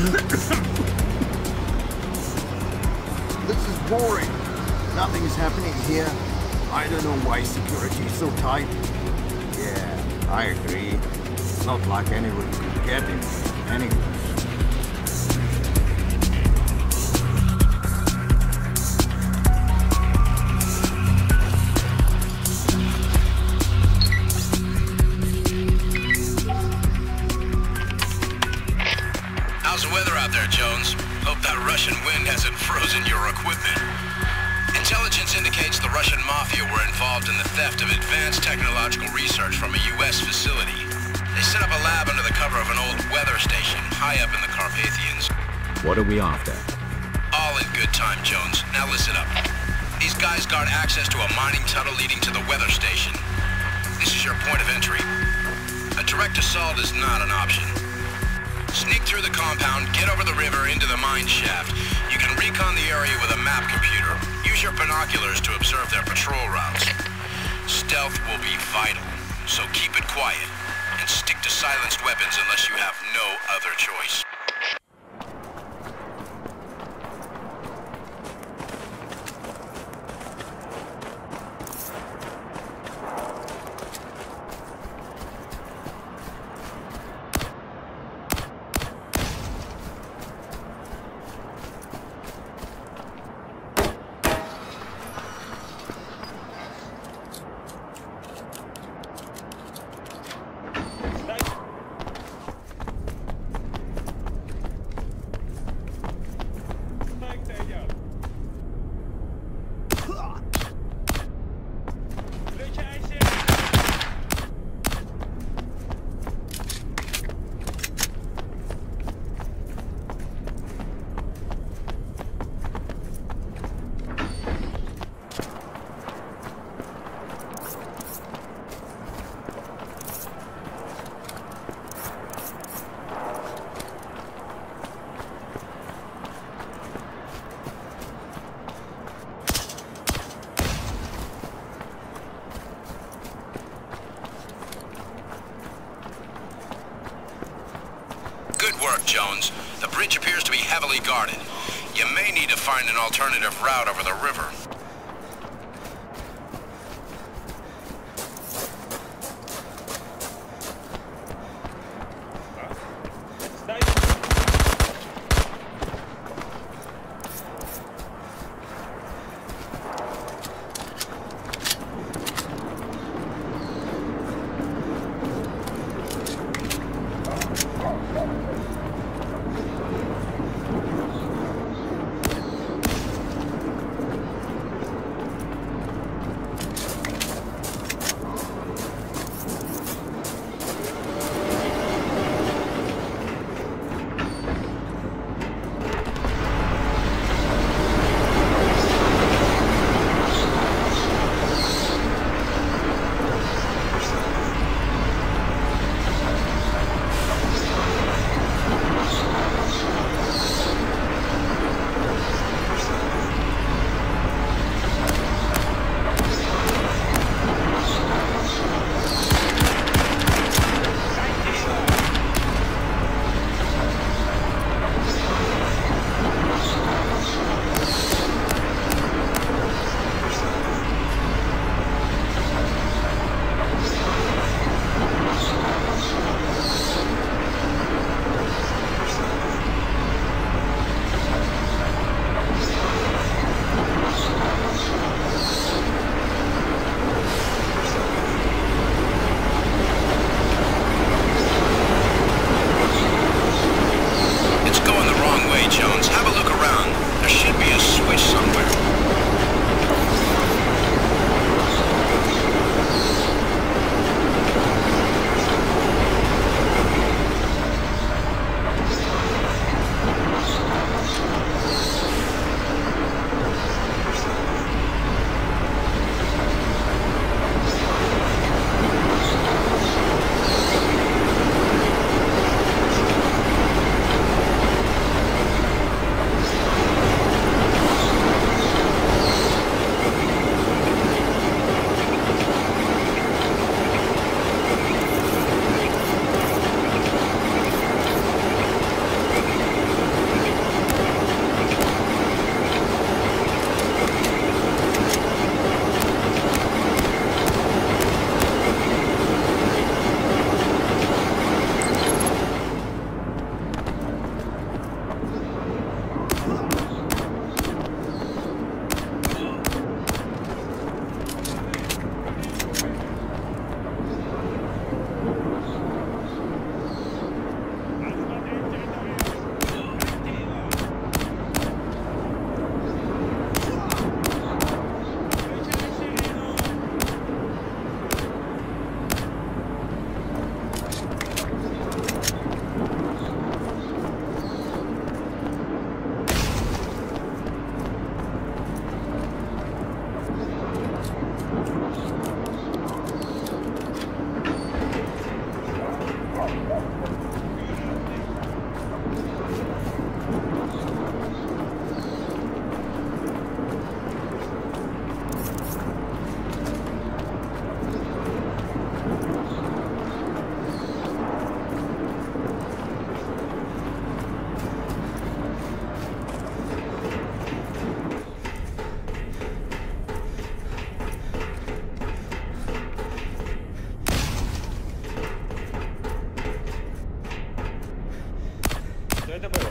This is boring. Nothing is happening here. I don't know why security is so tight. Yeah, I agree. It's not like anyone could get in anyway. How's the weather out there, Jones? Hope that Russian wind hasn't frozen your equipment. Intelligence indicates the Russian mafia were involved in the theft of advanced technological research from a U.S. facility. They set up a lab under the cover of an old weather station high up in the Carpathians. What are we after? All in good time, Jones. Now listen up. These guys guard access to a mining tunnel leading to the weather station. This is your point of entry. A direct assault is not an option. Sneak through the compound, get over the river into the mine shaft. You can recon the area with a map computer. Use your binoculars to observe their patrol routes. Stealth will be vital, so keep it quiet and stick to silenced weapons unless you have no other choice. Good work, Jones. The bridge appears to be heavily guarded. You may need to find an alternative route over the river. это было?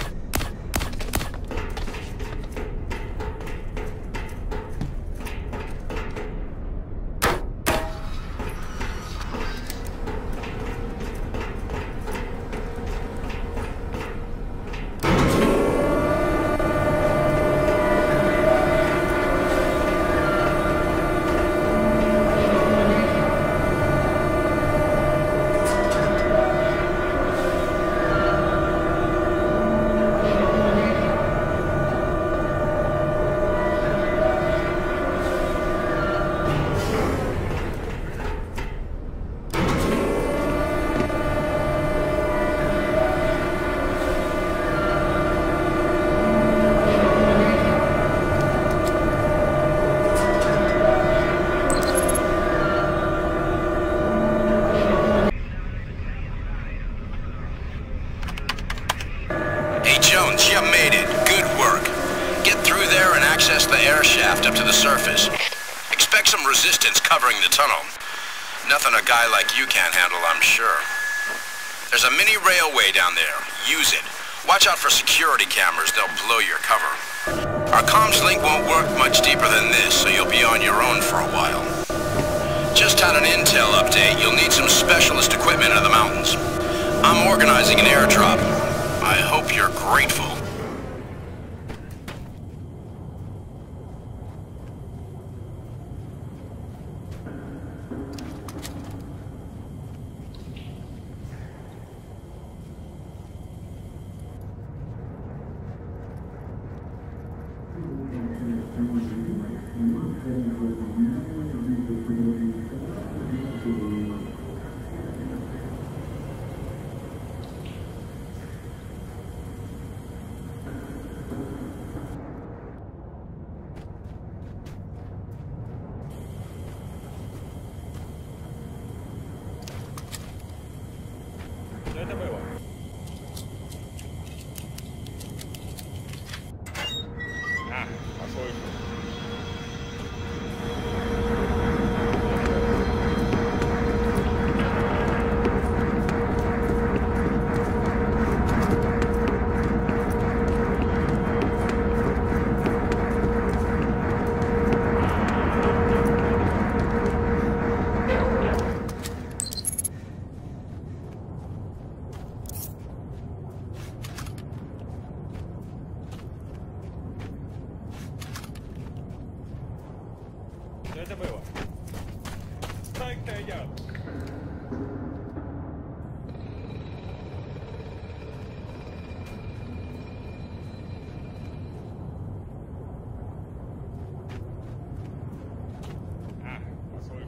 Jones, you made it. Good work. Get through there and access the air shaft up to the surface. Expect some resistance covering the tunnel. Nothing a guy like you can't handle, I'm sure. There's a mini railway down there. Use it. Watch out for security cameras. They'll blow your cover. Our comms link won't work much deeper than this, so you'll be on your own for a while. Just had an intel update. You'll need some specialist equipment in the mountains. I'm organizing an airdrop. I hope you're grateful. Что это было? А, послушай. Что это было? Страйк-то идет! А, послышалось.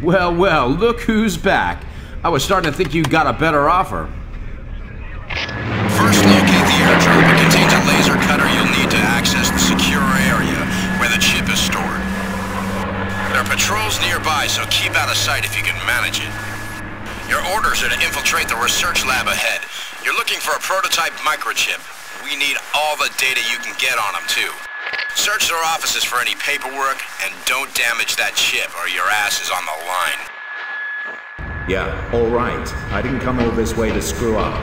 Well, well, look who's back. I was starting to think you got a better offer. First, locate the airdrop. It contains a laser cutter you'll need to access the secure area where the chip is stored. There are patrols nearby, so keep out of sight if you can manage it. Your orders are to infiltrate the research lab ahead. You're looking for a prototype microchip. We need all the data you can get on them, too. Search their offices for any paperwork, and don't damage that chip or your ass is on the line. Yeah, all right. I didn't come all this way to screw up.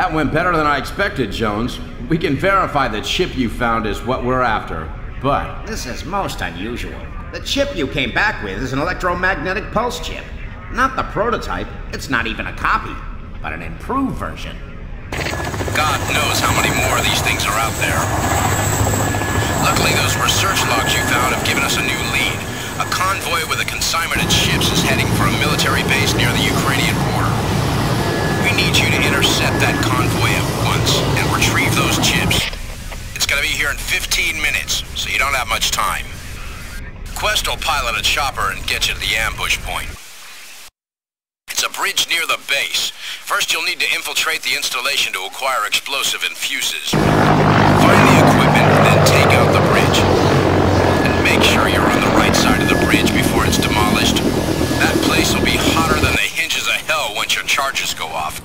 That went better than I expected, Jones. We can verify that chip you found is what we're after, but... This is most unusual. The chip you came back with is an electromagnetic pulse chip. Not the prototype. It's not even a copy, but an improved version. God knows how many more of these things are out there. Luckily, those research logs you found have given us a new lead. A convoy with a consignment of chips is heading for a military base near the Ukrainian border. We need you to intercept that convoy at once and retrieve those chips. It's gonna be here in 15 minutes, so you don't have much time. Quest will pilot a chopper and get you to the ambush point. It's a bridge near the base. First, you'll need to infiltrate the installation to acquire explosive and fuses. Find the equipment, then take out the bridge. And make sure you're on the right side of the bridge before it's demolished. That place will be hotter than the hinges of hell once your charges go off.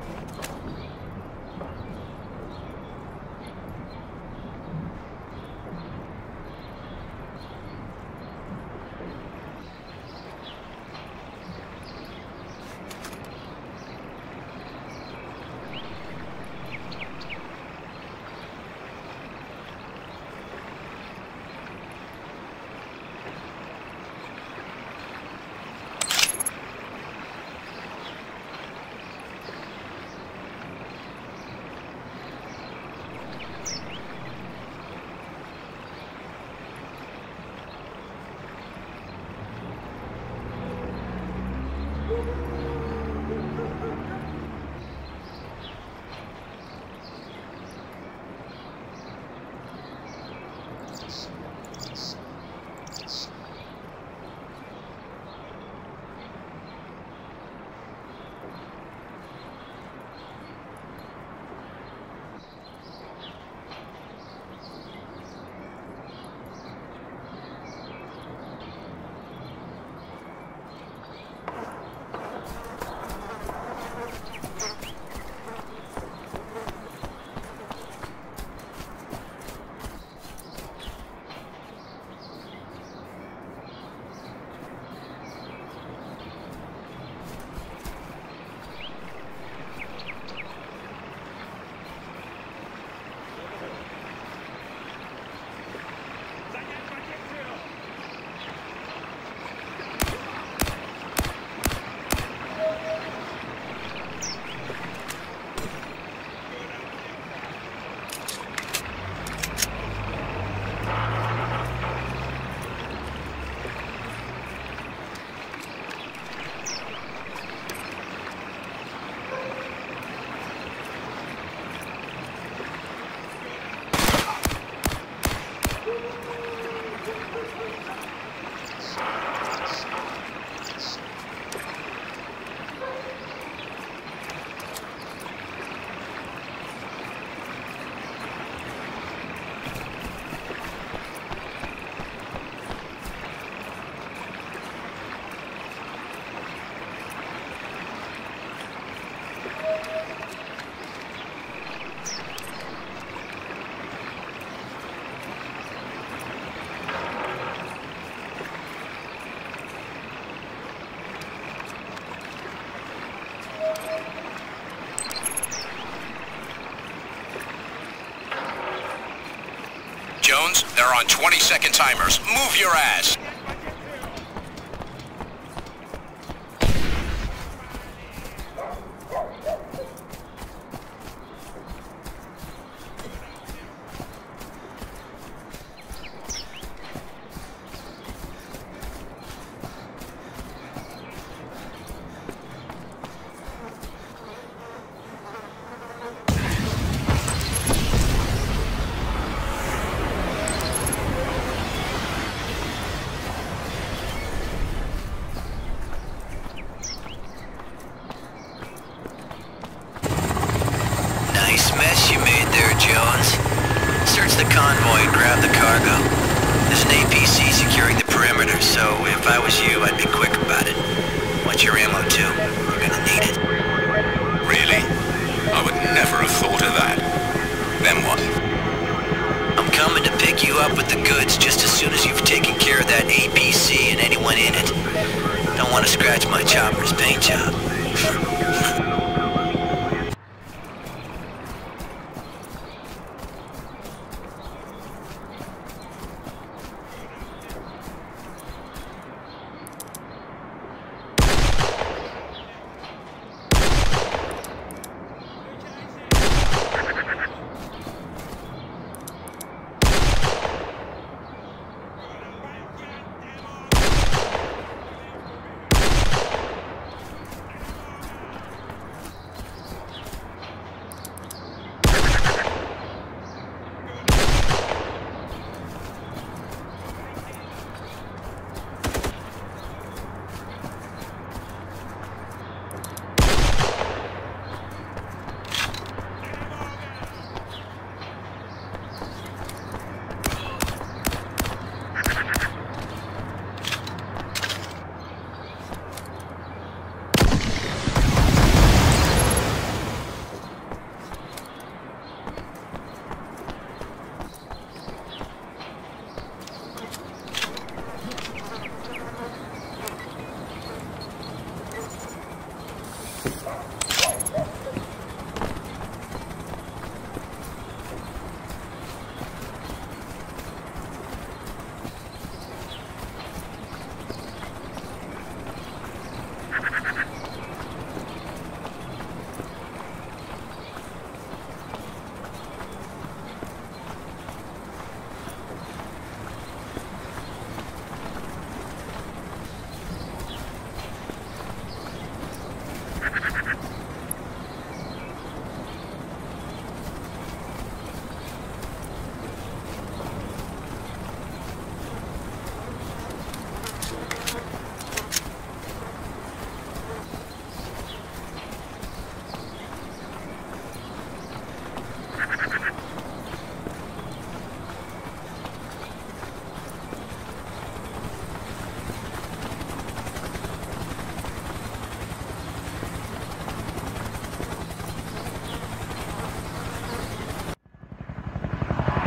Jones, they're on 20-second timers. Move your ass.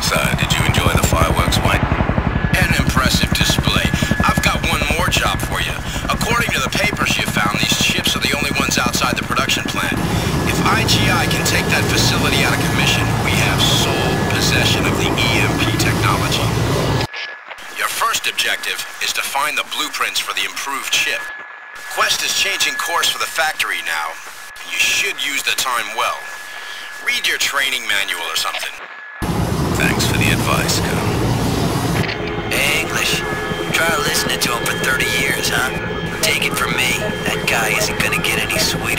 So, did you enjoy the fireworks, White? An impressive display. I've got one more job for you. According to the papers you found, these chips are the only ones outside the production plant. If IGI can take that facility out of commission, we have sole possession of the EMP technology. Your first objective is to find the blueprints for the improved chip. Quest is changing course for the factory now. You should use the time well. Read your training manual or something. Thanks for the advice, Colonel. English. Try listening to him for 30 years, huh? Take it from me, that guy isn't gonna get any sweeter.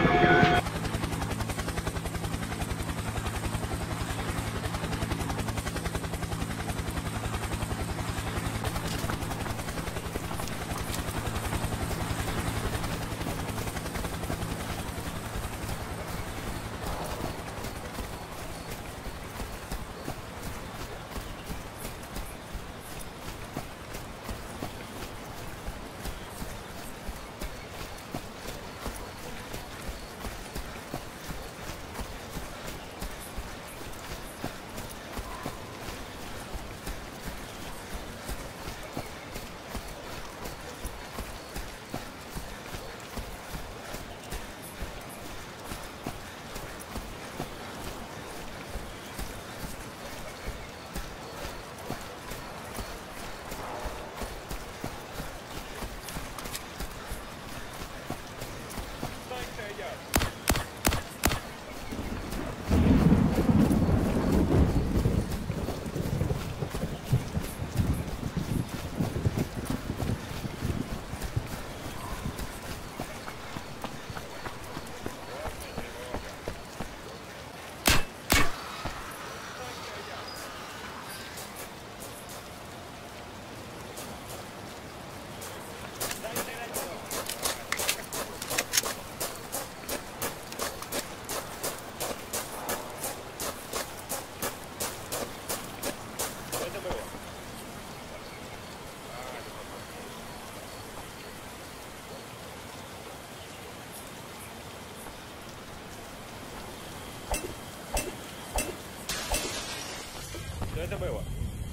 Что это было?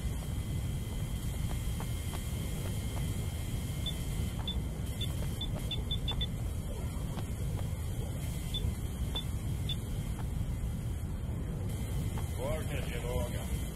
Можно немного.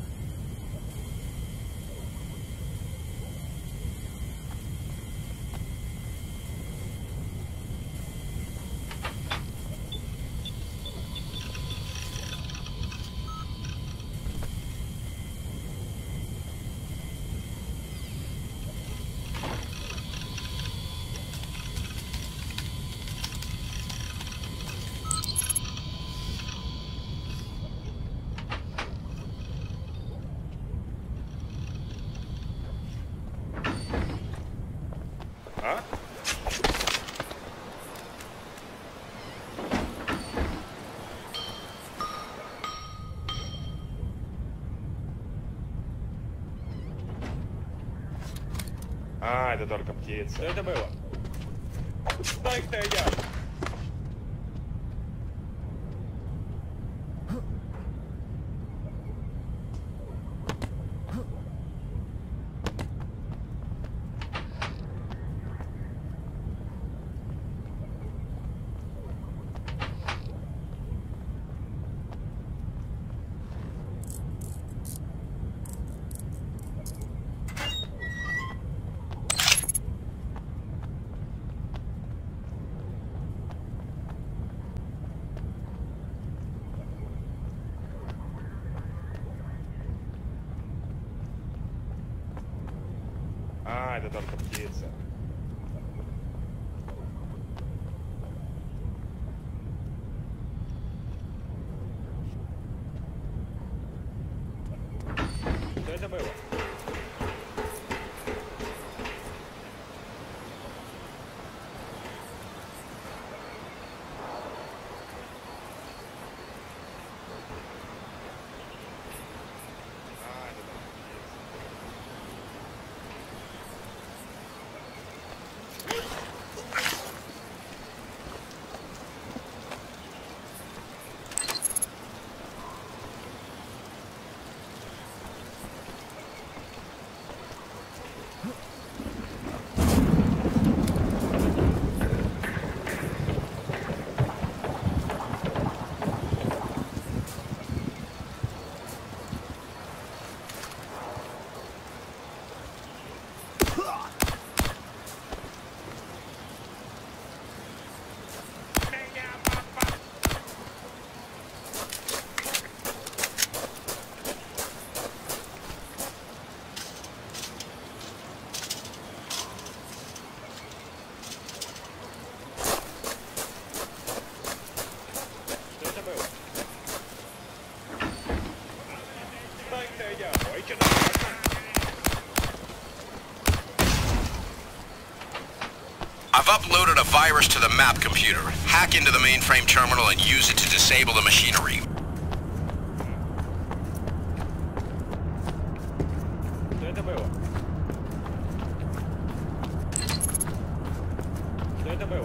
А? А, это только птица. Что это было? Стой стоять! А, это только птица. Что это было? uploaded a virus to the map computer. Hack into the mainframe terminal and use it to disable the machinery. Что это было? Что это было?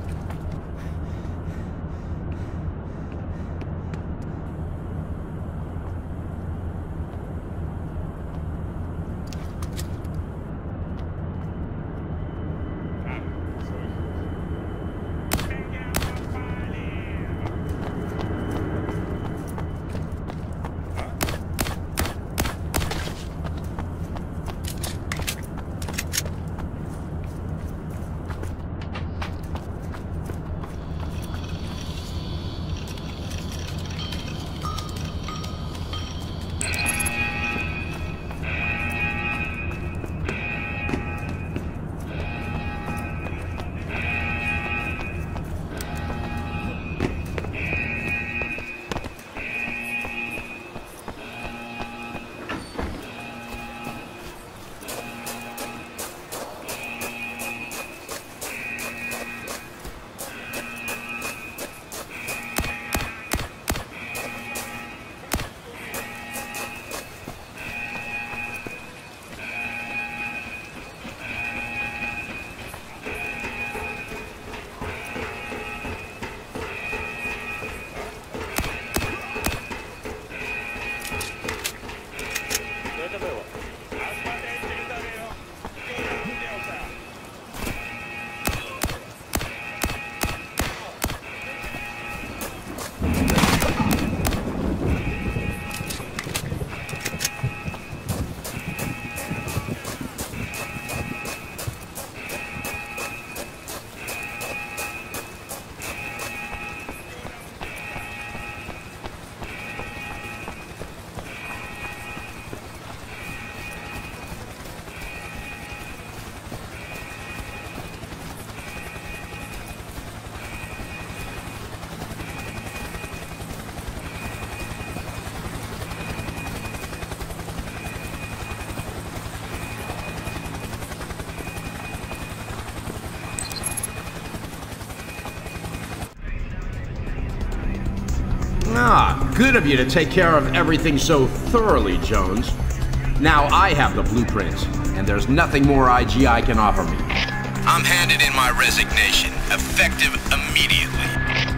Ah, good of you to take care of everything so thoroughly, Jones. Now I have the blueprints, and there's nothing more IGI can offer me. I'm handing in my resignation, effective immediately.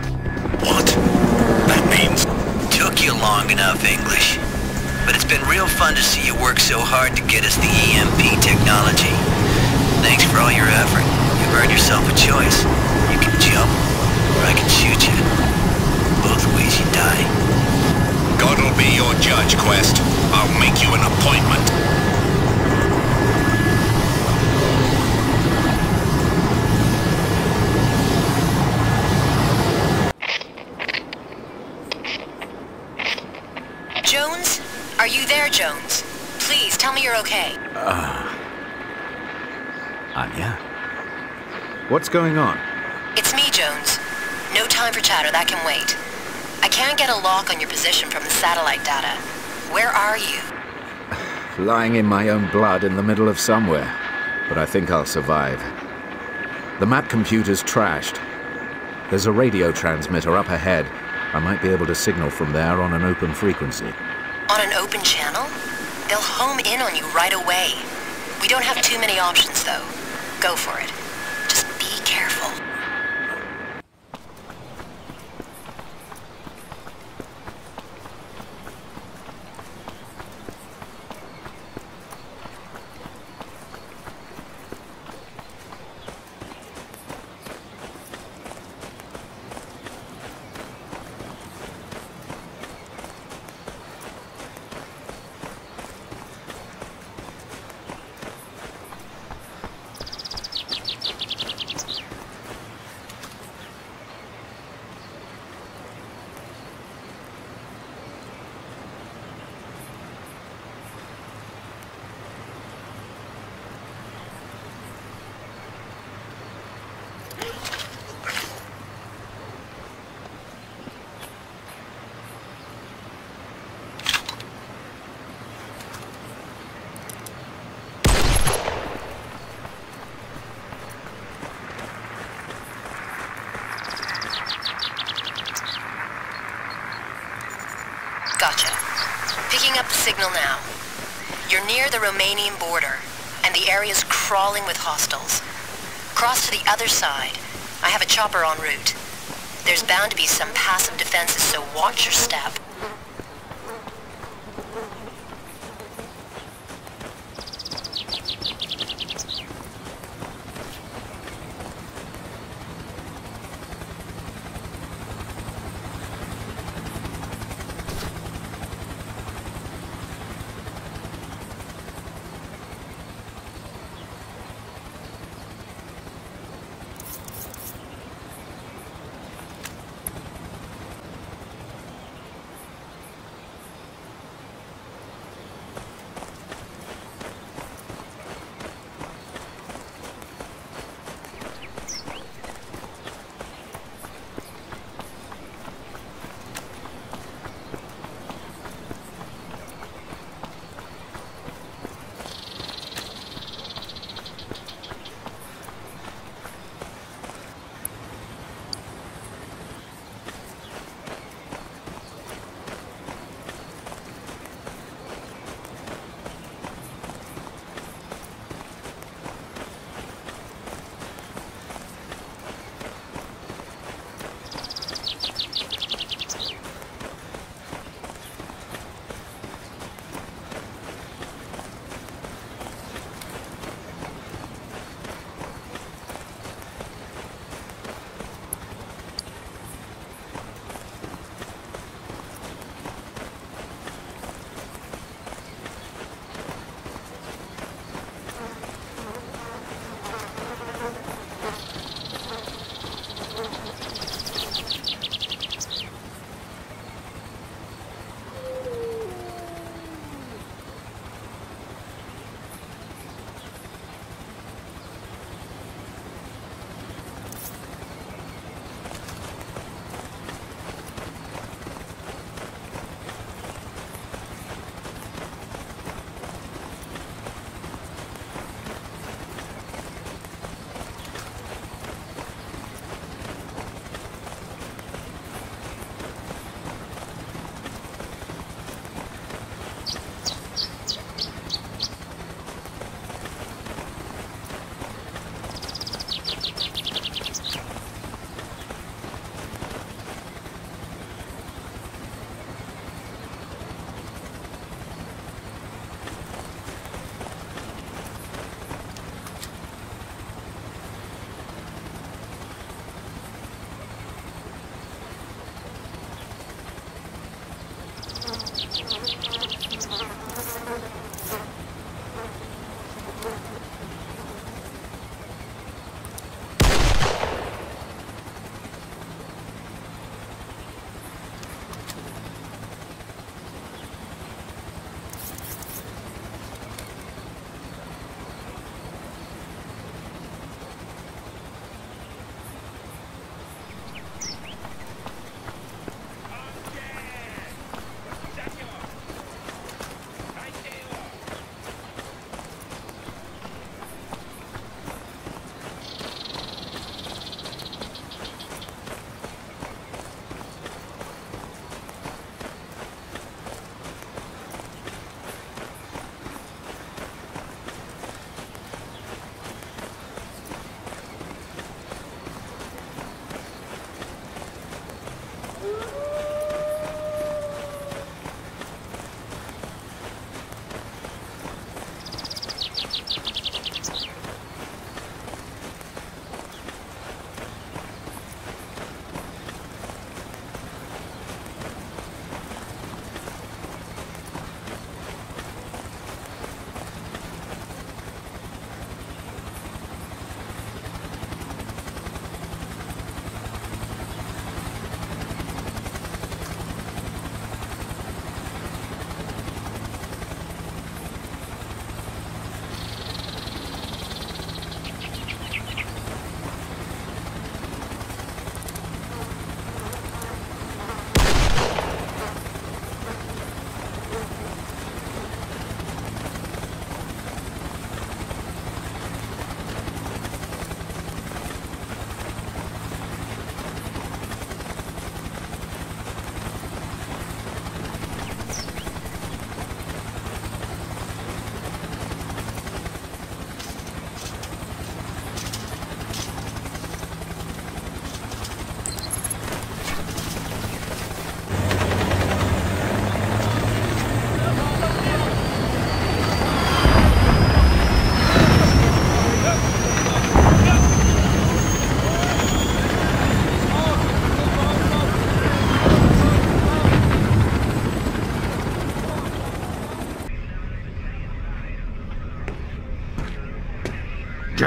What? That means... Took you long enough, English. But it's been real fun to see you work so hard to get us the EMP technology. Thanks for all your effort. You've earned yourself a choice. You can jump, or I can shoot you. Both ways you die. God'll be your judge, Quest. I'll make you an appointment. Jones? Are you there, Jones? Please, tell me you're okay. Anya? What's going on? It's me, Jones. No time for chatter, that can wait. I can't get a lock on your position from the satellite data. Where are you? Lying in my own blood in the middle of somewhere. But I think I'll survive. The map computer's trashed. There's a radio transmitter up ahead. I might be able to signal from there on an open frequency. On an open channel? They'll home in on you right away. We don't have too many options, though. Go for it. Just be careful. Gotcha. Picking up the signal now. You're near the Romanian border, and the area's crawling with hostiles. Cross to the other side. I have a chopper en route. There's bound to be some passive defenses, so watch your step.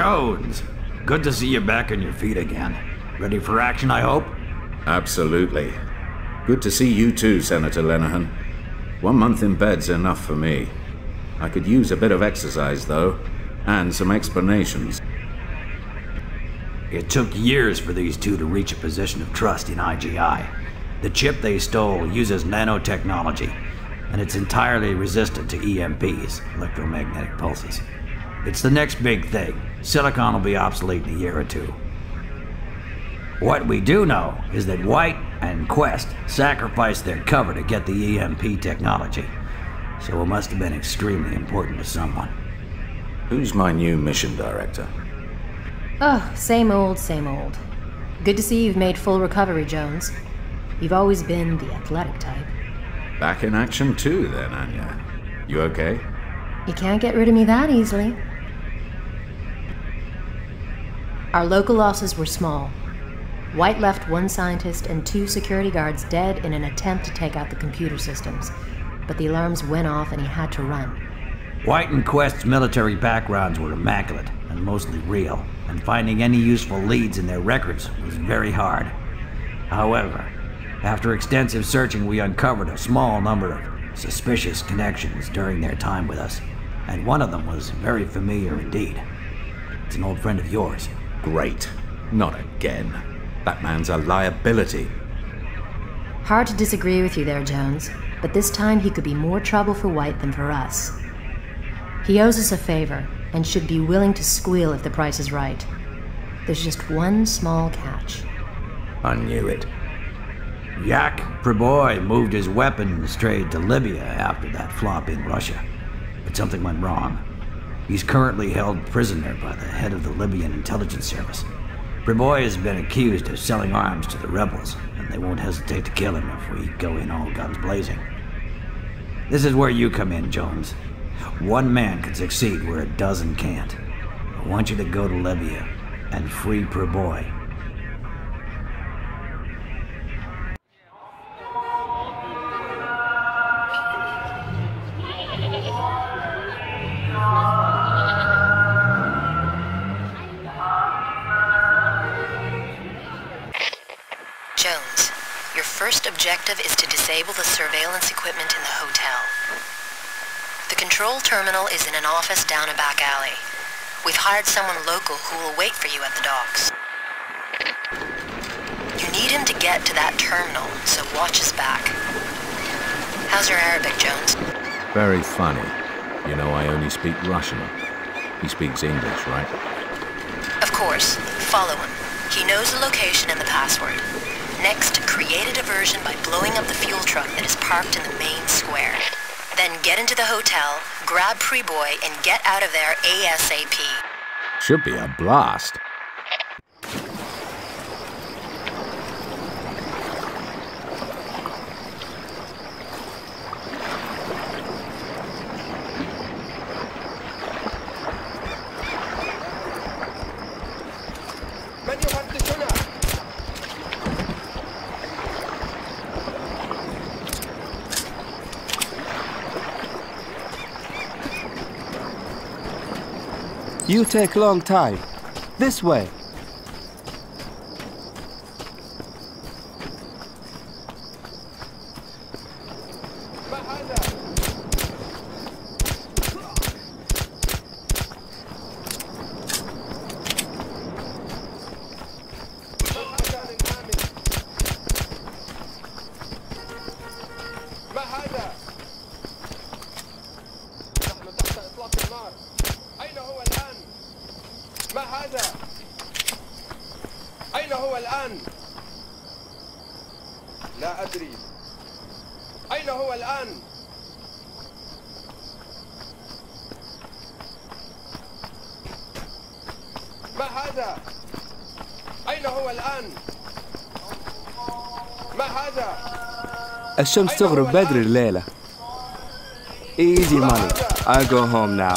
Jones, good to see you back on your feet again. Ready for action, I hope? Absolutely. Good to see you too, Senator Lenehan. 1 month in bed's enough for me. I could use a bit of exercise, though, and some explanations. It took years for these two to reach a position of trust in IGI. The chip they stole uses nanotechnology, and it's entirely resistant to EMPs, electromagnetic pulses. It's the next big thing. Silicon will be obsolete in a year or two. What we do know is that White and Quest sacrificed their cover to get the EMP technology, so it must have been extremely important to someone. Who's my new mission director? Oh, same old, same old. Good to see you've made full recovery, Jones. You've always been the athletic type. Back in action too, then, Anya. You okay? You can't get rid of me that easily. Our local losses were small. White left 1 scientist and 2 security guards dead in an attempt to take out the computer systems, but the alarms went off and he had to run. White and Quest's military backgrounds were immaculate and mostly real, and finding any useful leads in their records was very hard. However, after extensive searching, we uncovered a small number of suspicious connections during their time with us, and one of them was very familiar indeed. It's an old friend of yours. Great. Not again. That man's a liability. Hard to disagree with you there, Jones, but this time he could be more trouble for White than for us. He owes us a favor, and should be willing to squeal if the price is right. There's just one small catch. I knew it. Yak Priboi moved his weapons trade to Libya after that flop in Russia, but something went wrong. He's currently held prisoner by the head of the Libyan intelligence service. Priboi has been accused of selling arms to the rebels, and they won't hesitate to kill him if we go in all guns blazing. This is where you come in, Jones. 1 man can succeed where a dozen can't. I want you to go to Libya and free Priboi. Jones, your first objective is to disable the surveillance equipment in the hotel. The control terminal is in an office down a back alley. We've hired someone local who will wait for you at the docks. You need him to get to that terminal, so watch his back. How's your Arabic, Jones? Very funny. You know, I only speak Russian. He speaks English, right? Of course. Follow him. He knows the location and the password. Next, create a diversion by blowing up the fuel truck that is parked in the main square. Then get into the hotel, grab Priboi, and get out of there ASAP. Should be a blast. You take long time. This way. الشمس تغرب بدري الليلة. Easy money. I'll go home now.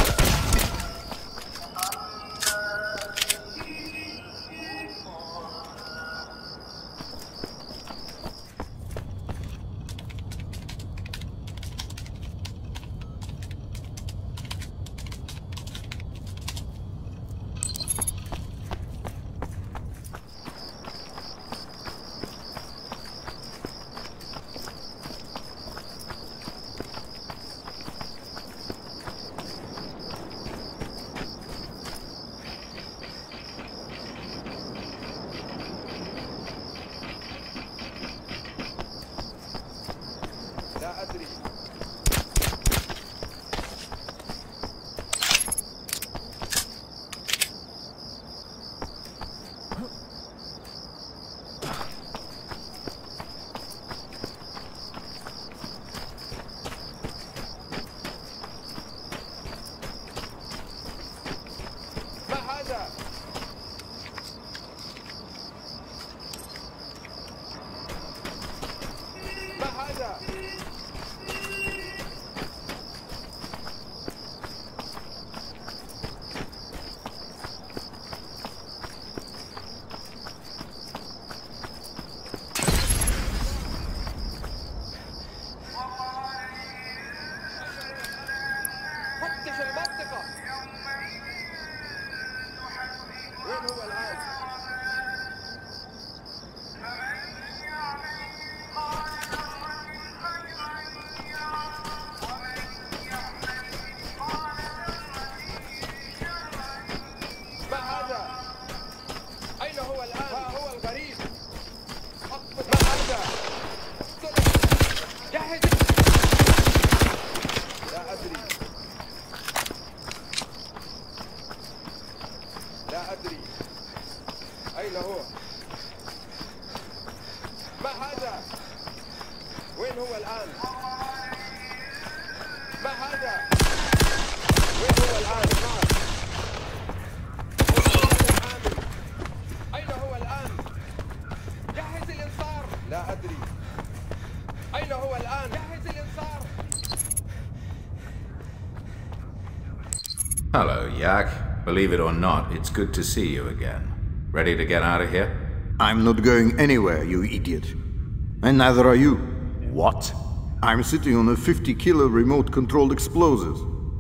Hello, Yak. Believe it or not, it's good to see you again. Ready to get out of here? I'm not going anywhere, you idiot. And neither are you. What? I'm sitting on a 50-kilo remote-controlled explosives.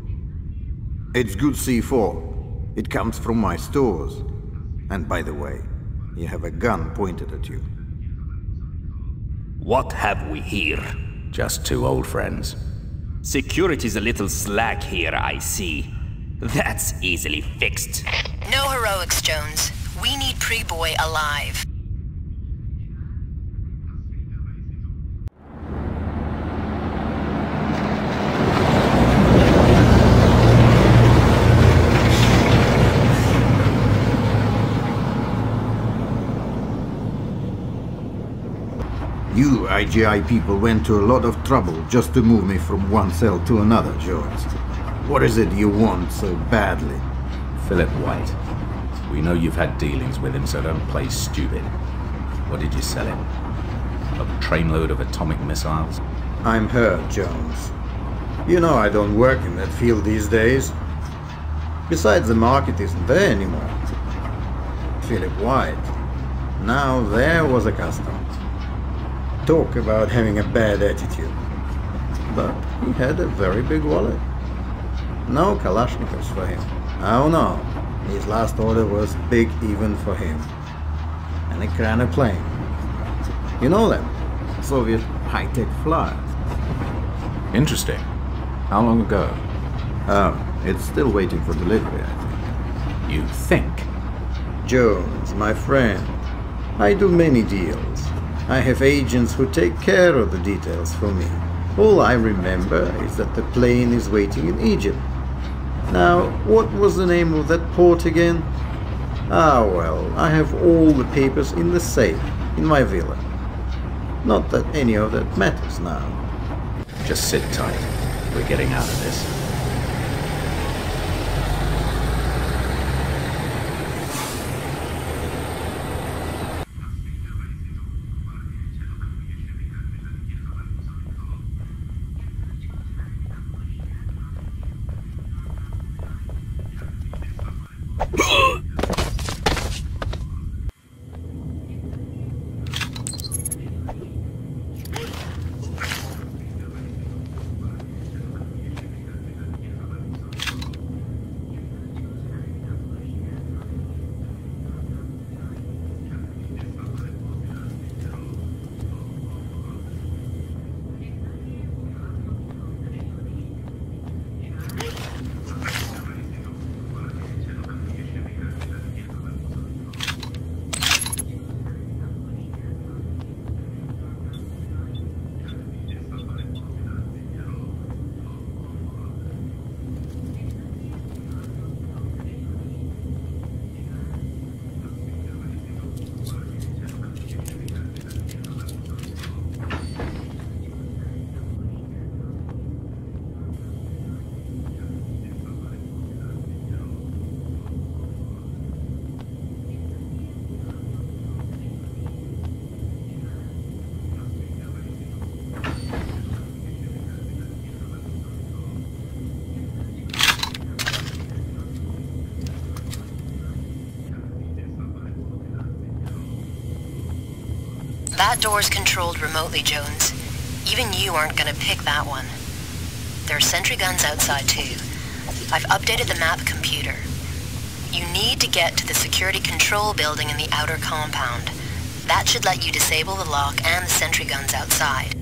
It's good C4. It comes from my stores. And by the way, you have a gun pointed at you. What have we here? Just two old friends. Security's a little slack here, I see. That's easily fixed. No heroics, Jones. We need Priboi alive. You IGI people went to a lot of trouble just to move me from one cell to another, Jones. What is it you want so badly? Philip White. We know you've had dealings with him, so don't play stupid. What did you sell him? A trainload of atomic missiles? I'm hurt, Jones. You know I don't work in that field these days. Besides, the market isn't there anymore. Philip White. Now there was a customer. Talk about having a bad attitude. But he had a very big wallet. No Kalashnikovs for him. Oh no, his last order was big even for him. And a Krana plane. You know them? Soviet high-tech flyers. Interesting. How long ago? It's still waiting for delivery, I think. You think? Jones, my friend, I do many deals. I have agents who take care of the details for me. All I remember is that the plane is waiting in Egypt. Now, what was the name of that port again? Ah, well, I have all the papers in the safe, in my villa. Not that any of that matters now. Just sit tight. We're getting out of this. That door's controlled remotely, Jones. Even you aren't gonna pick that one. There are sentry guns outside too. I've updated the map computer. You need to get to the security control building in the outer compound. That should let you disable the lock and the sentry guns outside.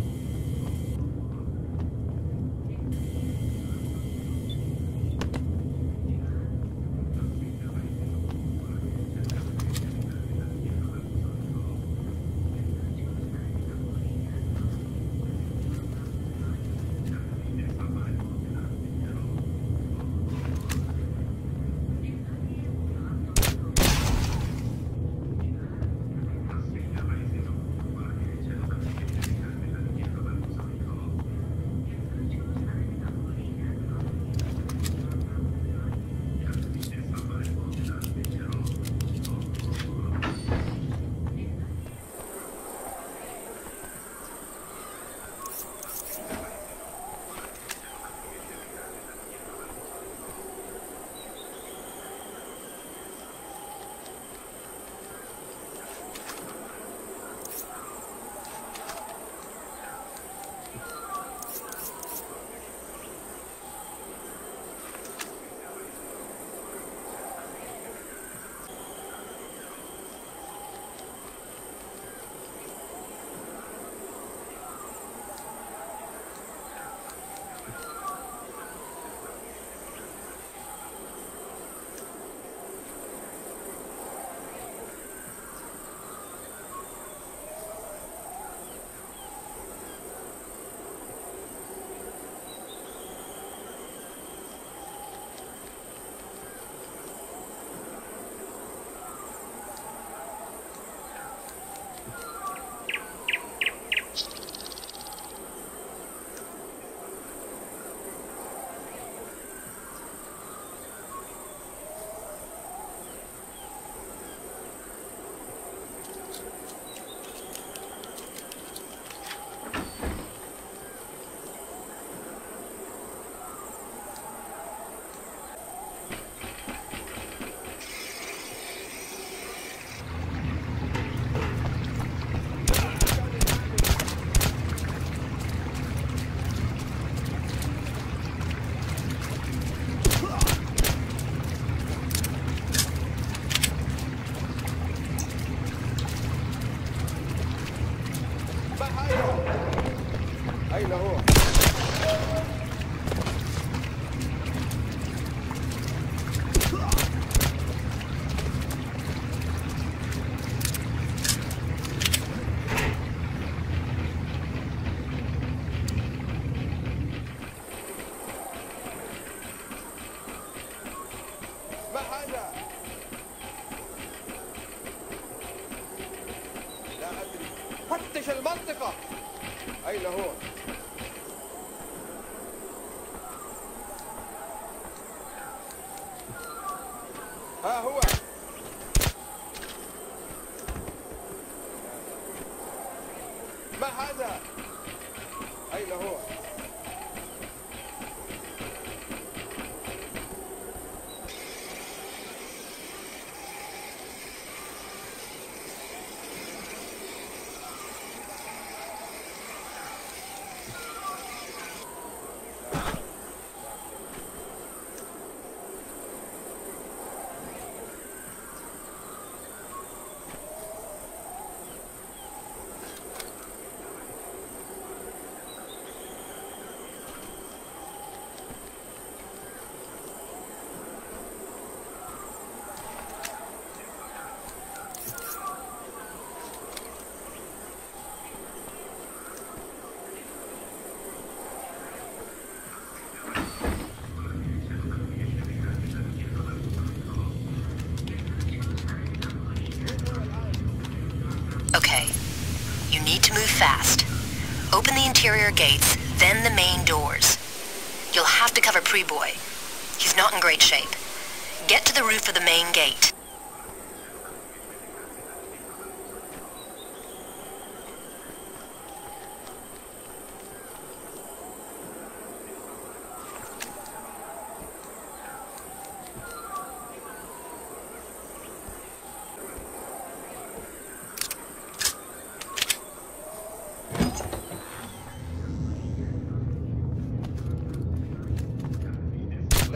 Fast. Open the interior gates, then the main doors. You'll have to cover Priboi. He's not in great shape. Get to the roof of the main gate.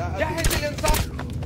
جهز الانصاف.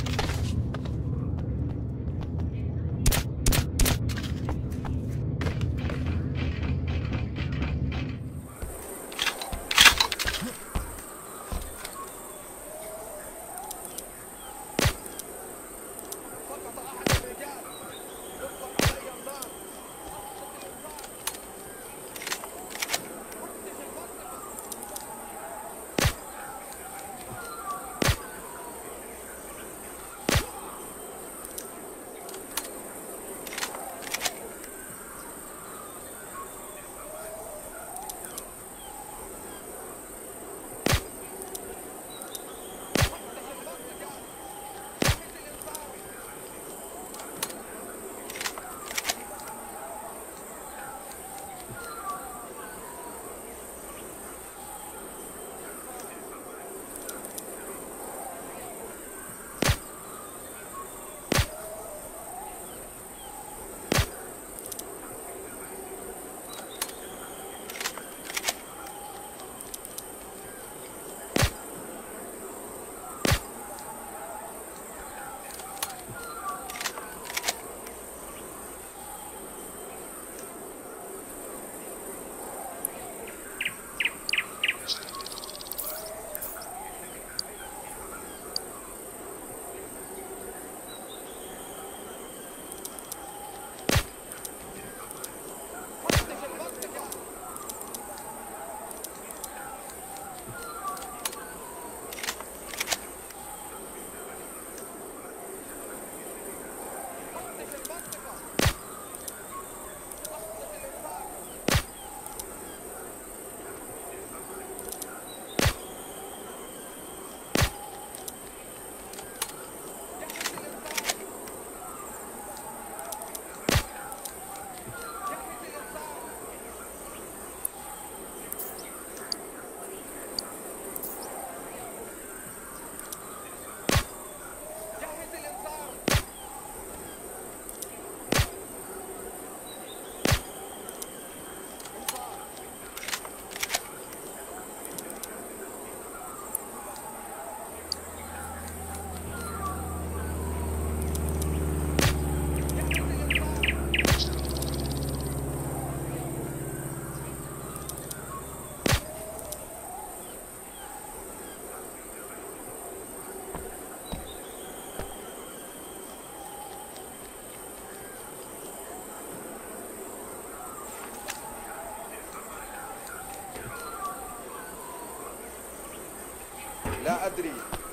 لا أدري.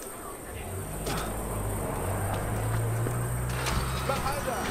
ما هذا؟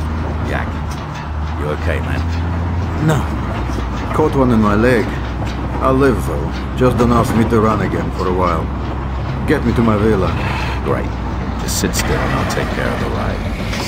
Okay, man. No. Caught one in my leg. I'll live though. Just don't ask me to run again for a while. Get me to my villa. Great. Just sit still and I'll take care of the ride.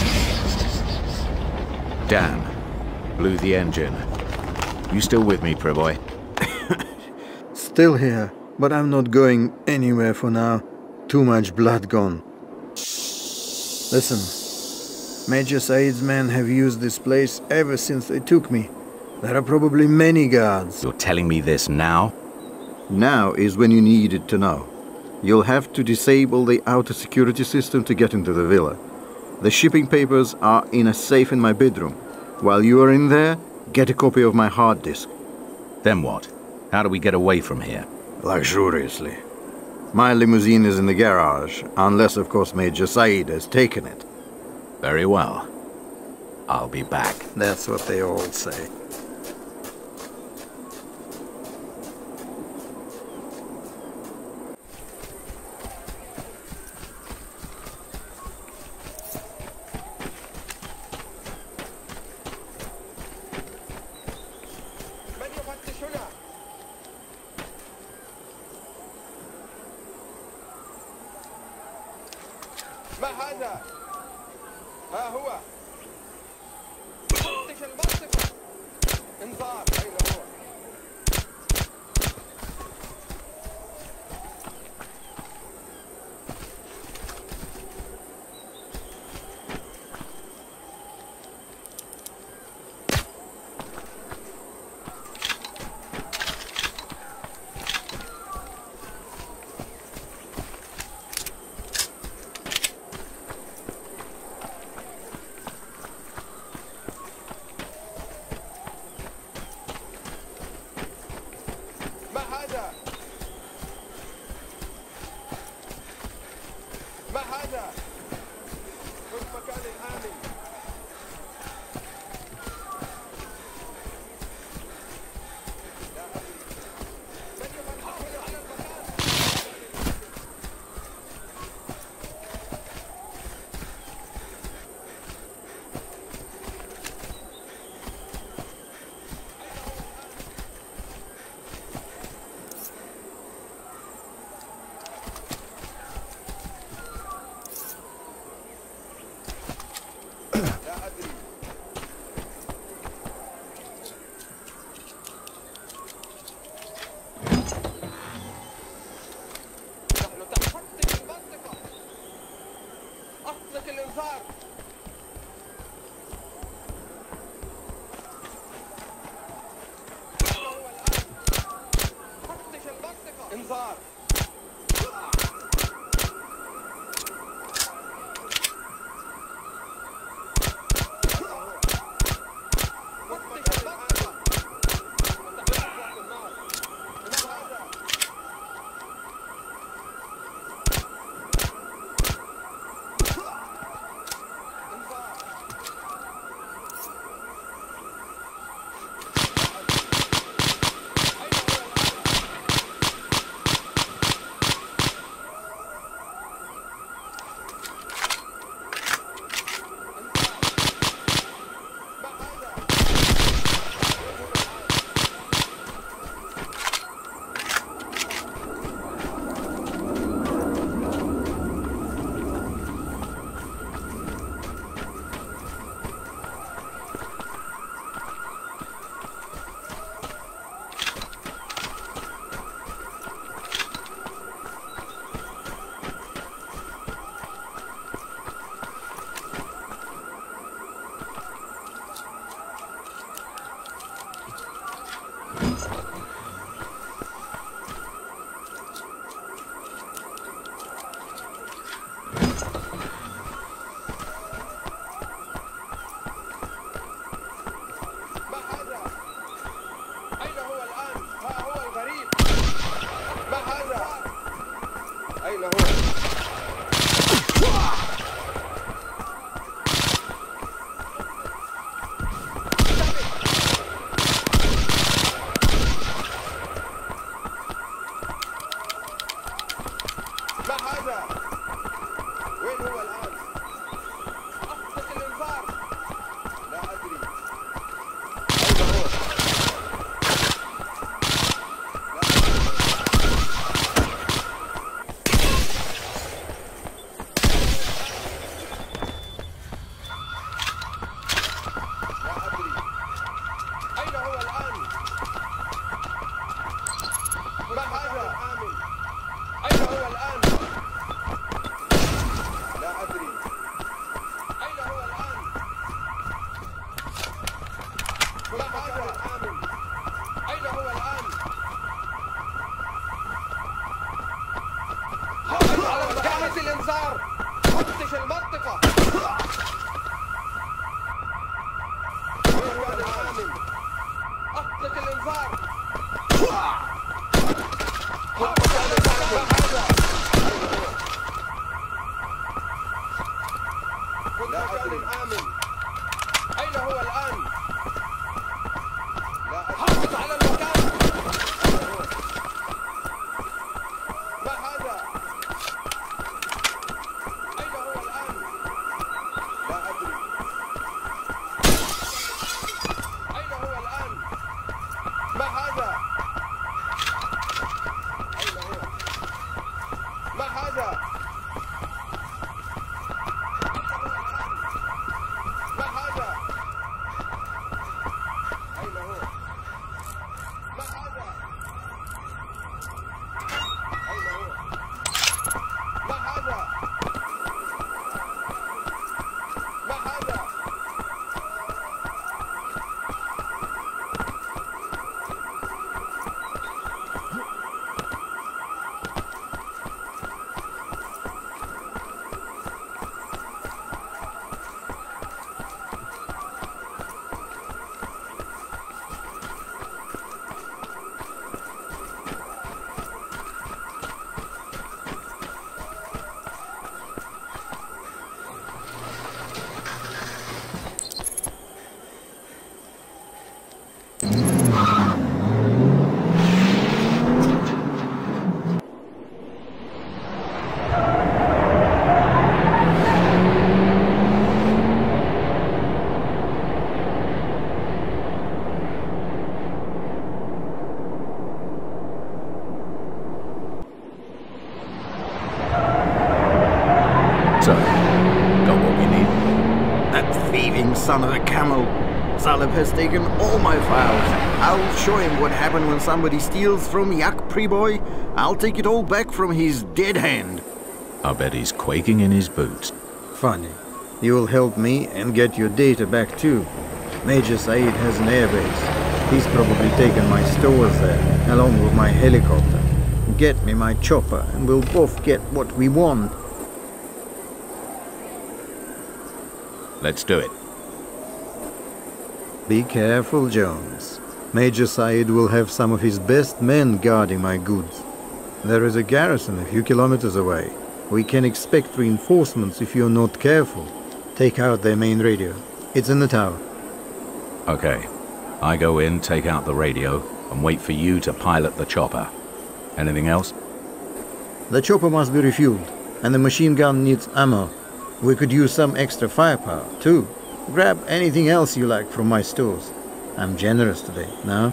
Damn. Blew the engine. You still with me, Priboi? Still here, but I'm not going anywhere for now. Too much blood gone. Listen, Major Said's men have used this place ever since they took me. There are probably many guards. You're telling me this now? Now is when you needed to know. You'll have to disable the outer security system to get into the villa. The shipping papers are in a safe in my bedroom. While you are in there, get a copy of my hard disk. Then what? How do we get away from here? Luxuriously. My limousine is in the garage, unless of course Major Said has taken it. Very well. I'll be back. That's what they all say. son of a camel. Zaleb has taken all my files. I'll show him what happened when somebody steals from Yak Priboi. I'll take it all back from his dead hand. I bet he's quaking in his boots. Funny. You'll help me and get your data back too. Major Said has an airbase. He's probably taken my stores there, along with my helicopter. Get me my chopper, and we'll both get what we want. Let's do it. Be careful, Jones. Major Said will have some of his best men guarding my goods. There is a garrison a few kilometers away. We can expect reinforcements if you're not careful. Take out their main radio. It's in the tower. Okay. I go in, take out the radio, and wait for you to pilot the chopper. Anything else? The chopper must be refueled, and the machine gun needs ammo. We could use some extra firepower, too. Grab anything else you like from my stores. I'm generous today, no?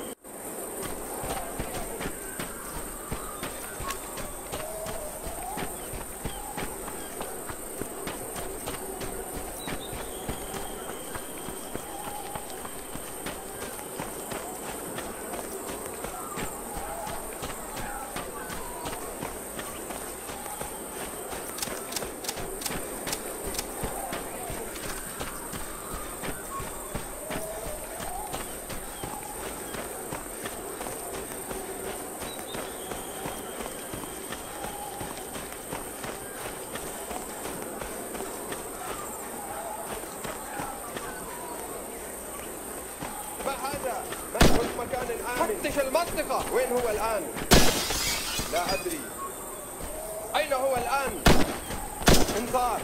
فتش المنطقة. وين هو الآن؟ لا أدري. أين هو الآن؟ انذار.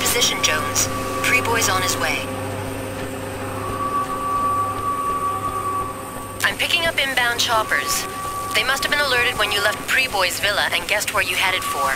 position, Jones. Priboi's on his way. I'm picking up inbound choppers. They must have been alerted when you left Priboi's villa and guessed where you headed for.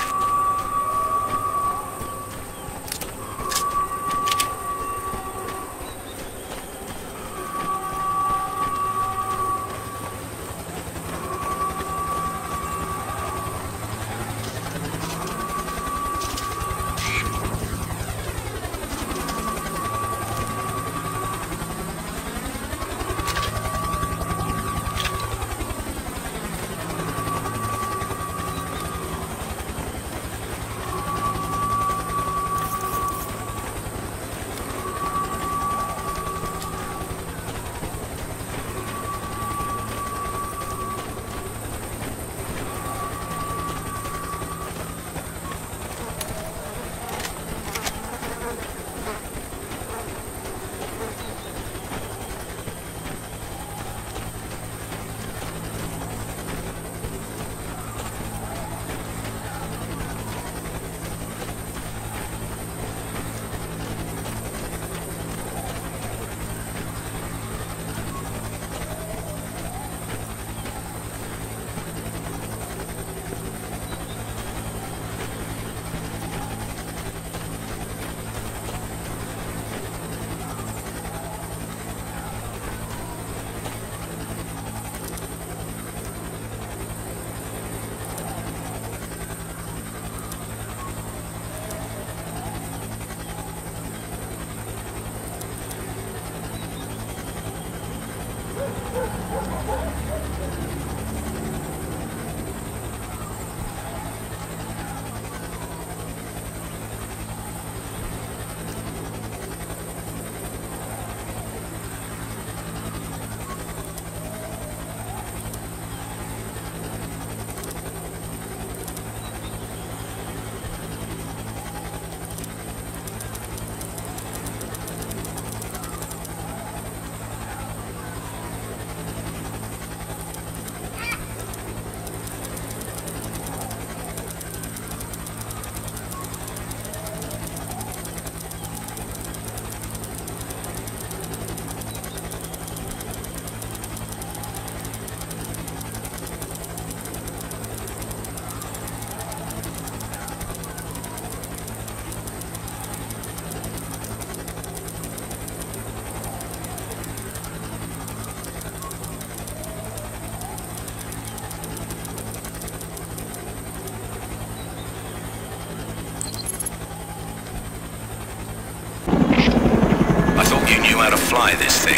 Fly this thing.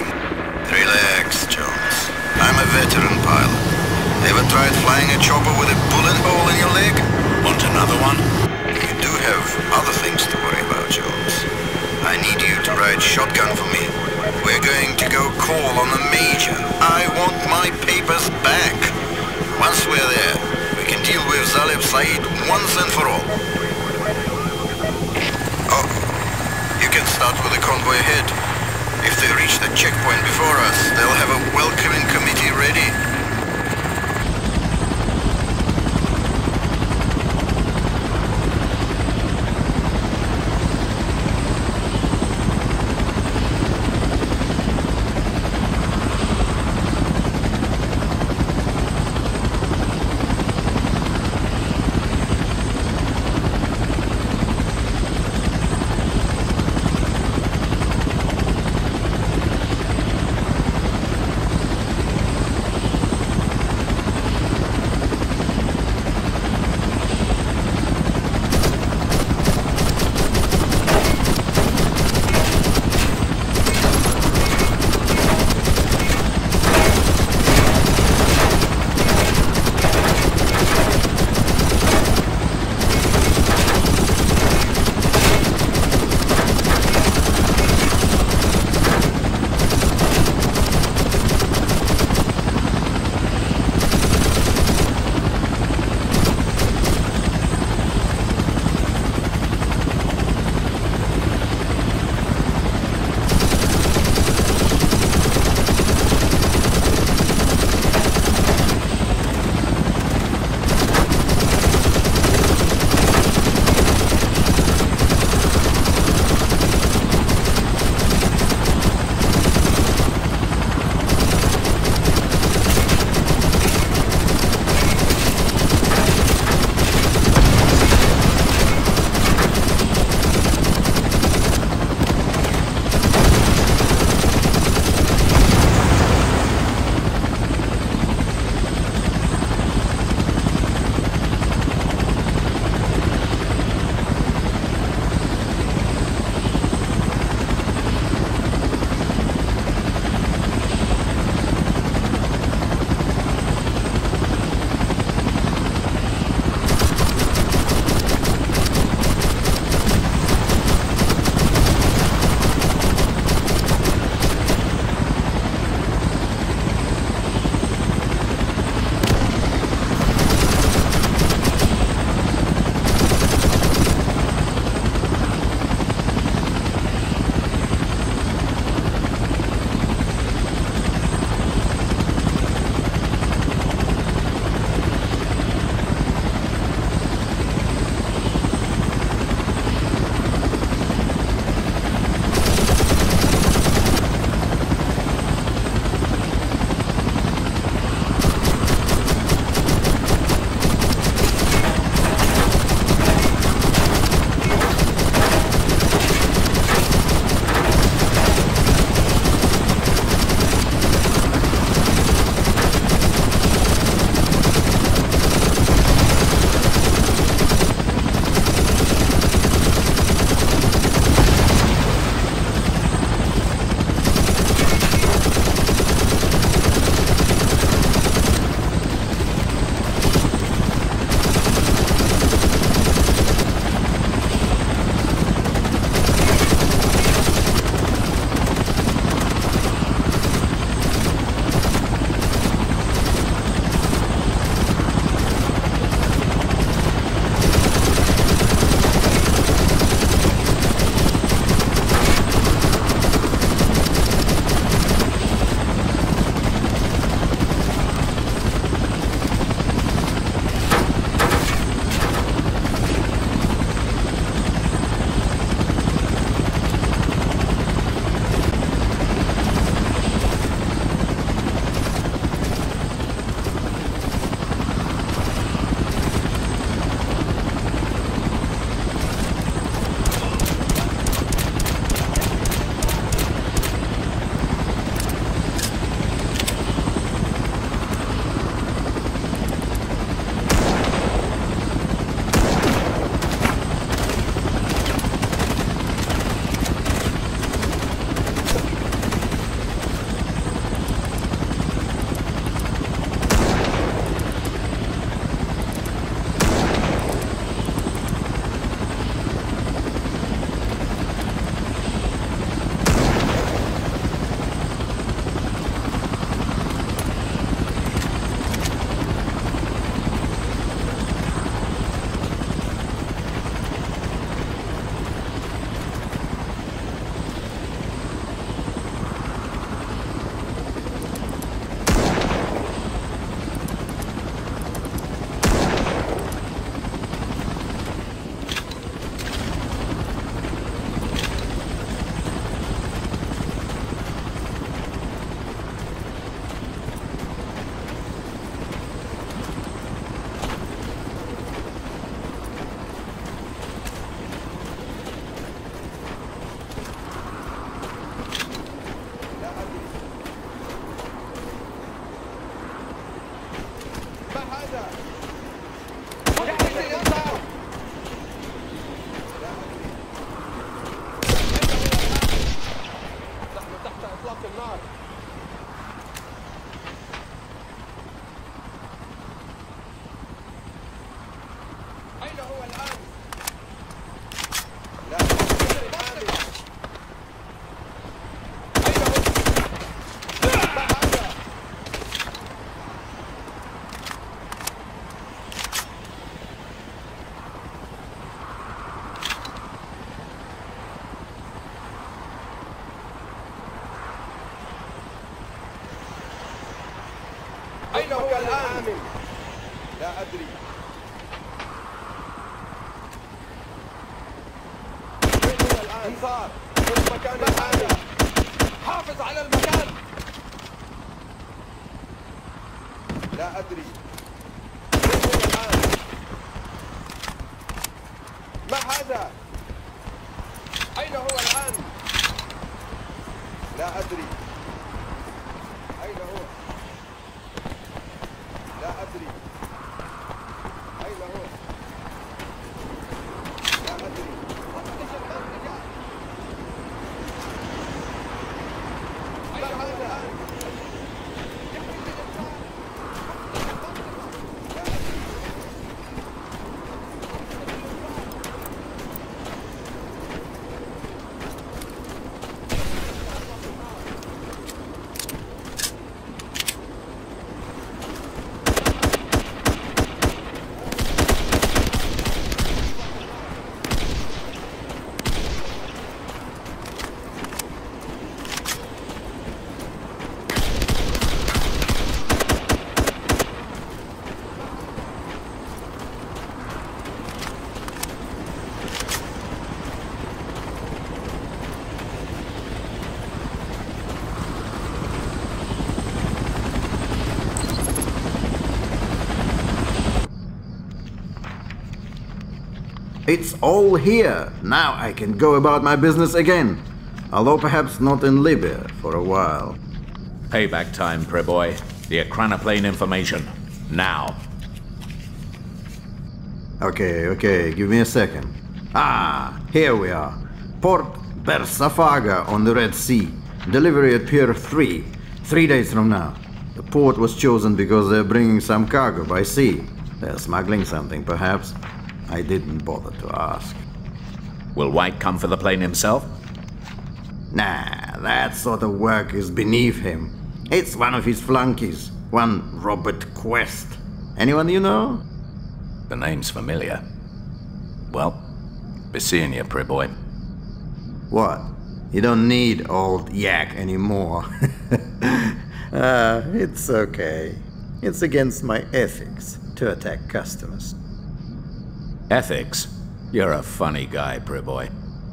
Relax, Jones. I'm a veteran pilot. Ever tried flying a chopper with a bullet hole in your leg? Want another one? You do have other things to worry about, Jones. I need you to ride shotgun for me. We're going to go call on the Major. I want my papers back. Once we're there, we can deal with Zaleb Said once and for all. Oh, you can start with the convoy ahead. If they reach the checkpoint before us, they'll have a welcoming committee ready. آمن؟ لا أدري. وين هو الآن؟ انذار! كل مكان آمن. حافظ على المكان. لا أدري. وين هو الآن؟ ما هذا؟ أين هو الآن؟ لا أدري. أين هو؟ لا أدري. أين هو؟ لا أدري. ما هذا؟ It's all here. Now I can go about my business again. Although perhaps not in Libya for a while. Payback time, Priboi. The Akranaplane information. Now. Okay, give me a second. Ah, here we are. Port Bersafaga on the Red Sea. Delivery at Pier 3. 3 days from now. The port was chosen because they're bringing some cargo by sea. They're smuggling something, perhaps. I didn't bother to ask. Will White come for the plane himself? Nah, that sort of work is beneath him. It's one of his flunkies. One Robert Quest. Anyone you know? The name's familiar. Well, be seeing you, Priboi. What? You don't need old yak anymore. It's okay. It's against my ethics to attack customers. Ethics? You're a funny guy, Priboi.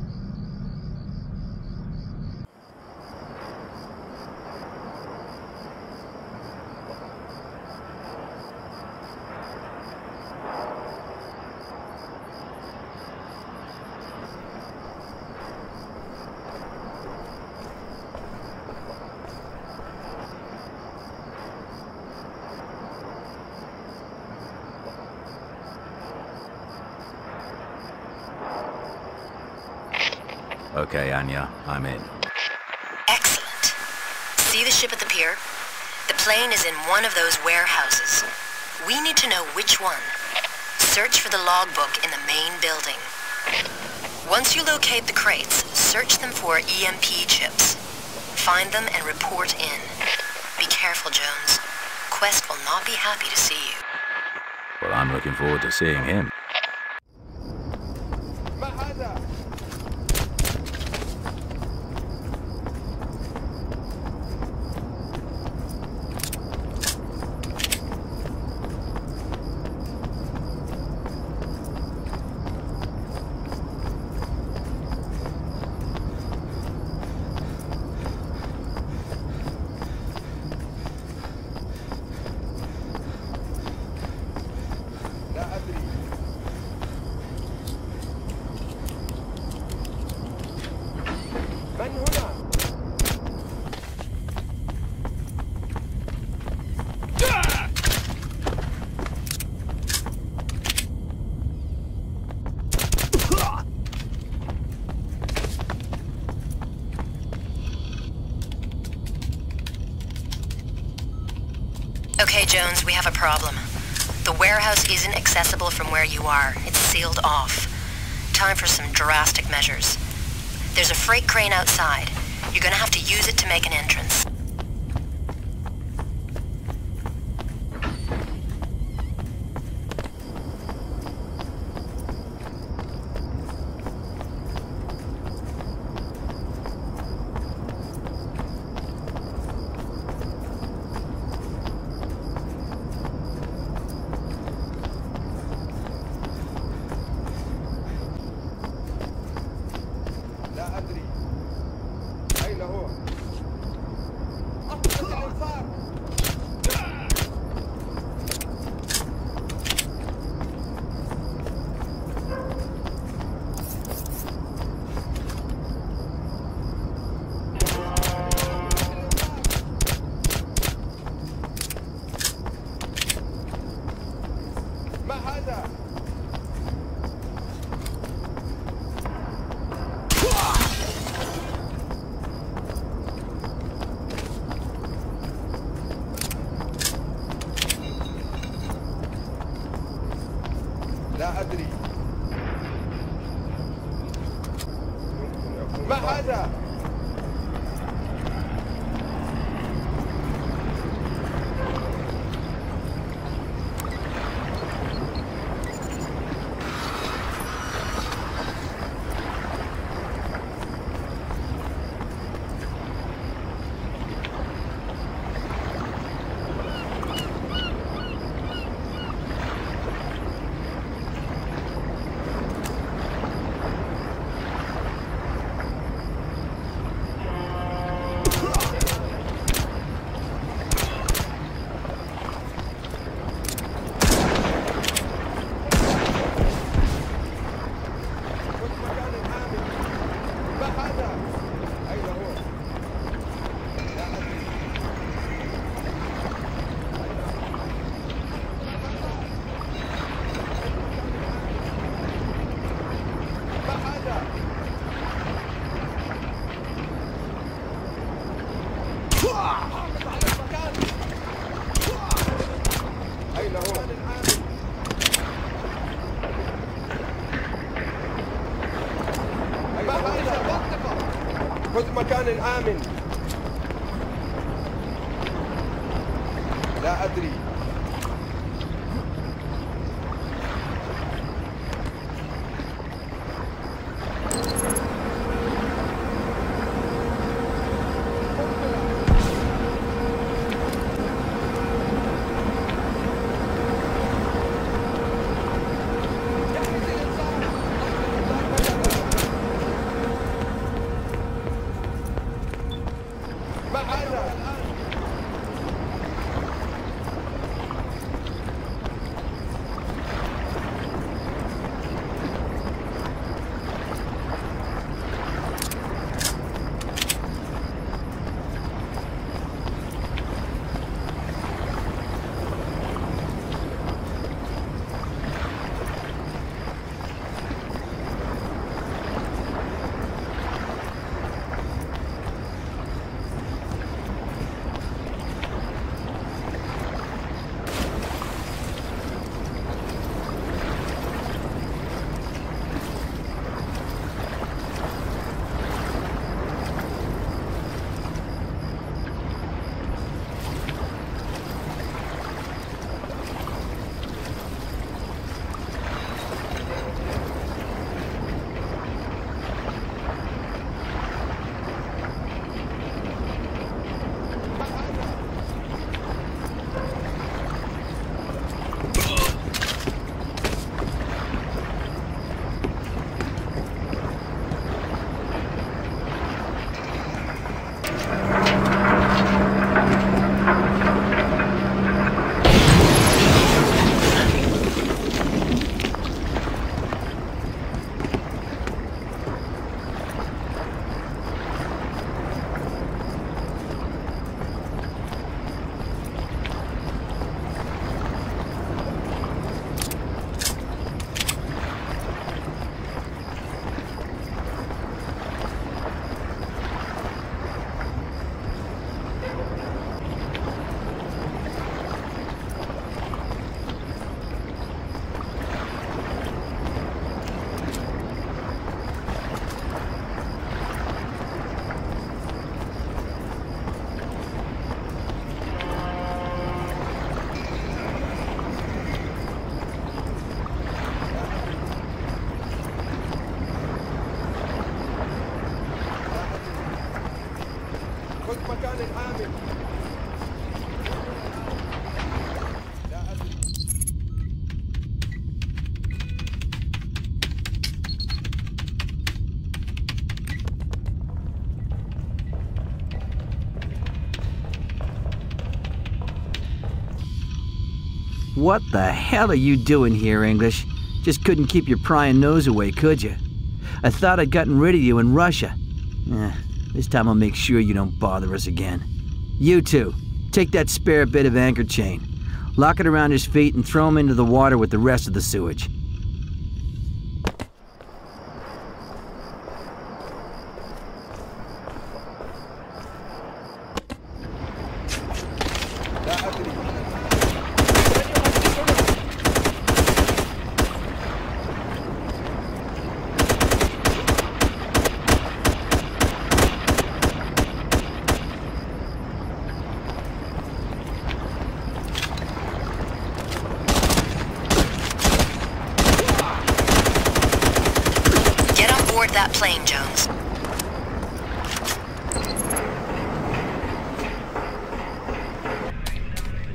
Okay, Anya, I'm in. Excellent. See the ship at the pier? The plane is in one of those warehouses. We need to know which one. Search for the logbook in the main building. Once you locate the crates, search them for EMP chips. Find them and report in. Be careful, Jones. Quest will not be happy to see you. Well, I'm looking forward to seeing him. Okay, Jones, we have a problem. The warehouse isn't accessible from where you are. It's sealed off. Time for some drastic measures. There's a freight crane outside. You're gonna have to use it to make an entrance. ما هذا؟ مكان آمن. لا أدري. What the hell are you doing here, English? Just couldn't keep your prying nose away, could you? I thought I'd gotten rid of you in Russia. This time I'll make sure you don't bother us again. You two, take that spare bit of anchor chain. Lock it around his feet and throw him into the water with the rest of the sewage.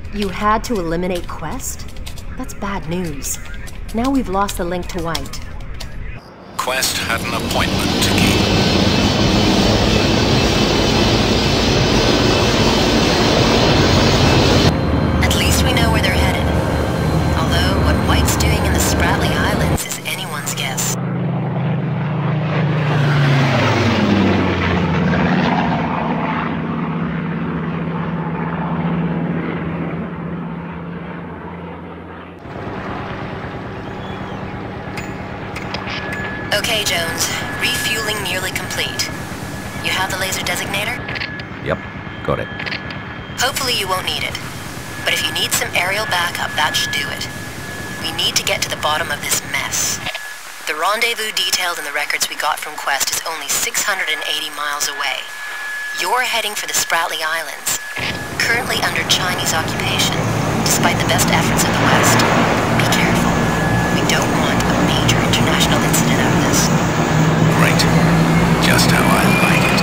You had to eliminate Quest? That's bad news. Now we've lost the link to White. Quest had an appointment to keep. At least we know where they're headed. Although what White's doing in the Spratly Islands is anyone's guess. Okay, Jones. Refueling nearly complete. You have the laser designator? Yep, got it. Hopefully you won't need it. But if you need some aerial backup, that should do it. We need to get to the bottom of this mess. The rendezvous detailed in the records we got from Quest is only 680 miles away. You're heading for the Spratly Islands, currently under Chinese occupation, despite the best efforts of the West. Be careful. We don't want a major international incident out of this. Great. Just how I like it.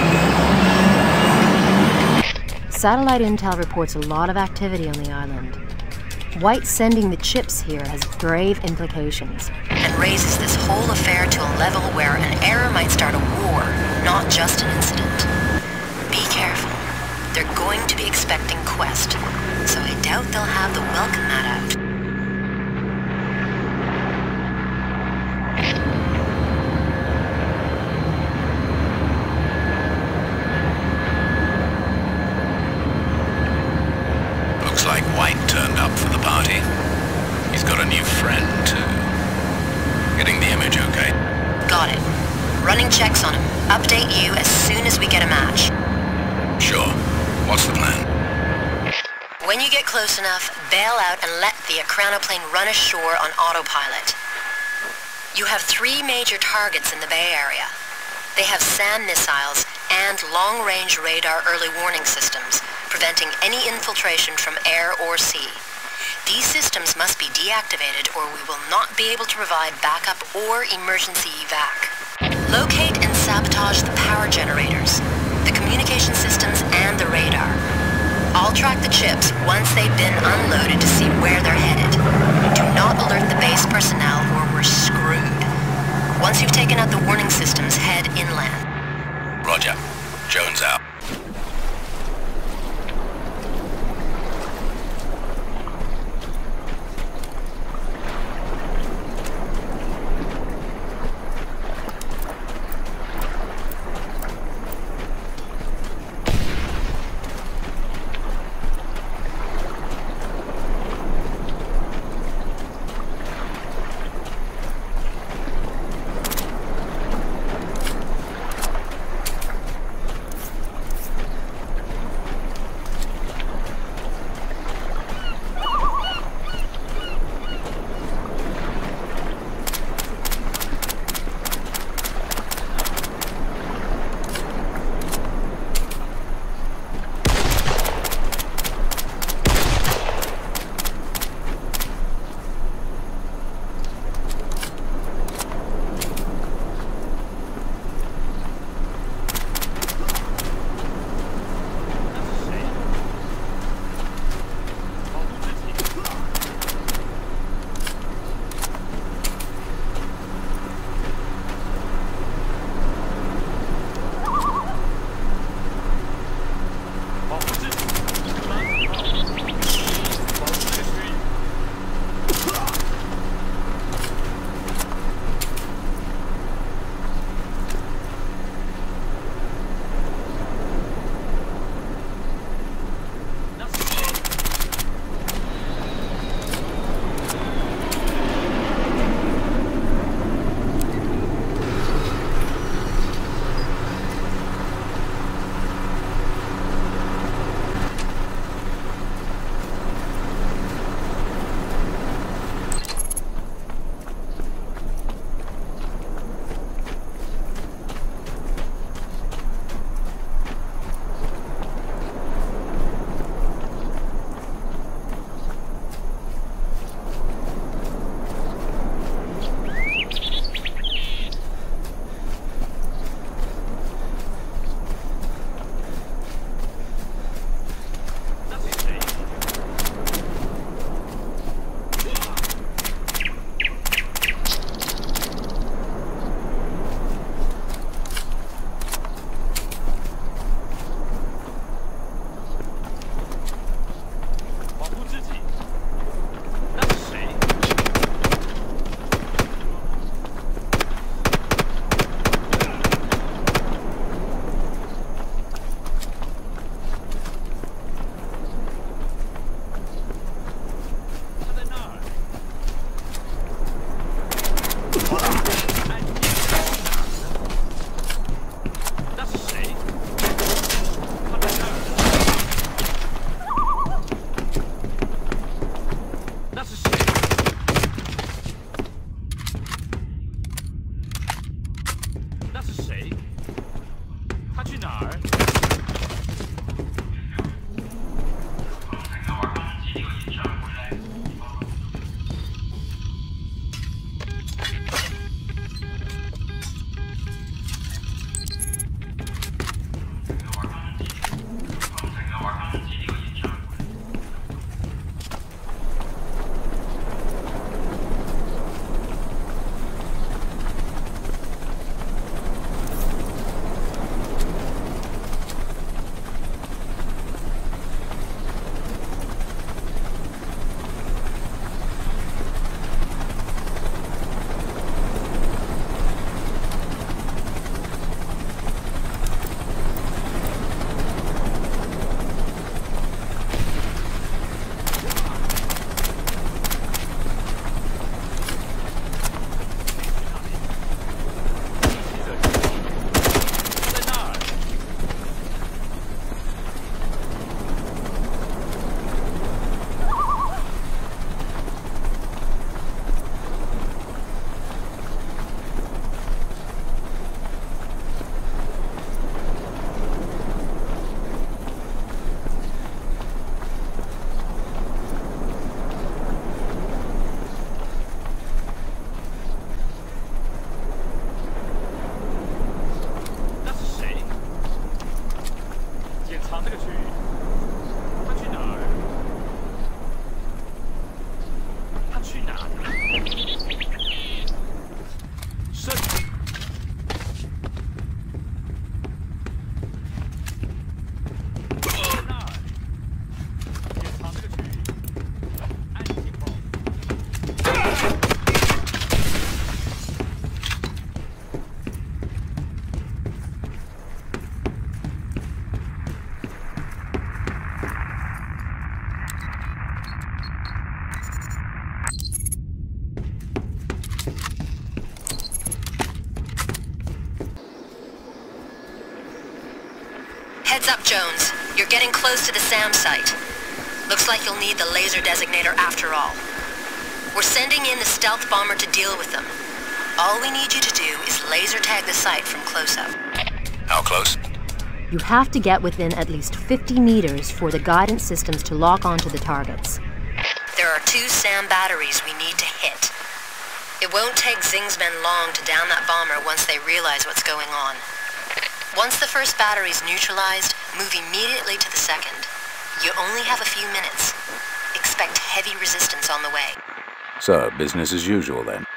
Satellite intel reports a lot of activity on the island. White sending the chips here has grave implications, and raises this whole affair to a level where an error might start a war, not just an incident. Be careful. They're going to be expecting Quest, so I doubt they'll have the welcome mat out. Looks like White turned up for the party. He's got a new friend, too. Getting the image okay? Got it. Running checks on him. Update you as soon as we get a match. Sure. What's the plan? When you get close enough, bail out and let the Acronoplane run ashore on autopilot. You have 3 major targets in the Bay Area. They have SAM missiles and long-range radar early warning systems, preventing any infiltration from air or sea. These systems must be deactivated or we will not be able to provide backup or emergency evac. Locate and sabotage the power generators, the communication systems, and the radar. I'll track the chips once they've been unloaded to see where they're headed. Do not alert the base personnel or we're screwed. Once you've taken out the warning systems, head inland. Roger. Jones out. Heads up, Jones. You're getting close to the SAM site. Looks like you'll need the laser designator after all. We're sending in the stealth bomber to deal with them. All we need you to do is laser tag the site from close up. How close? You have to get within at least 50 meters for the guidance systems to lock onto the targets. There are 2 SAM batteries we need to hit. It won't take Zing's men long to down that bomber once they realize what's going on. Once the first battery's neutralized, move immediately to the second. You only have a few minutes. Expect heavy resistance on the way. So, business as usual then.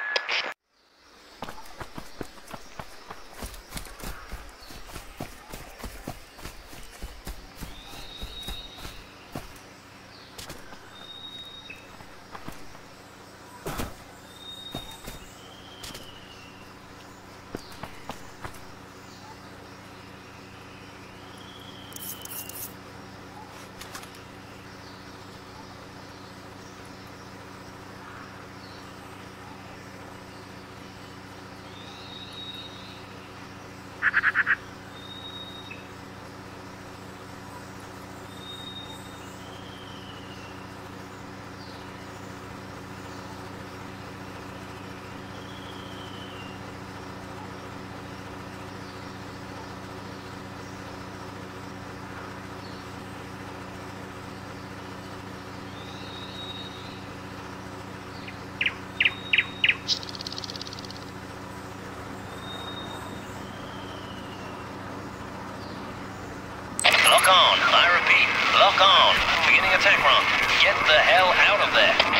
Lock on, I repeat, lock on. Beginning attack run. Get the hell out of there.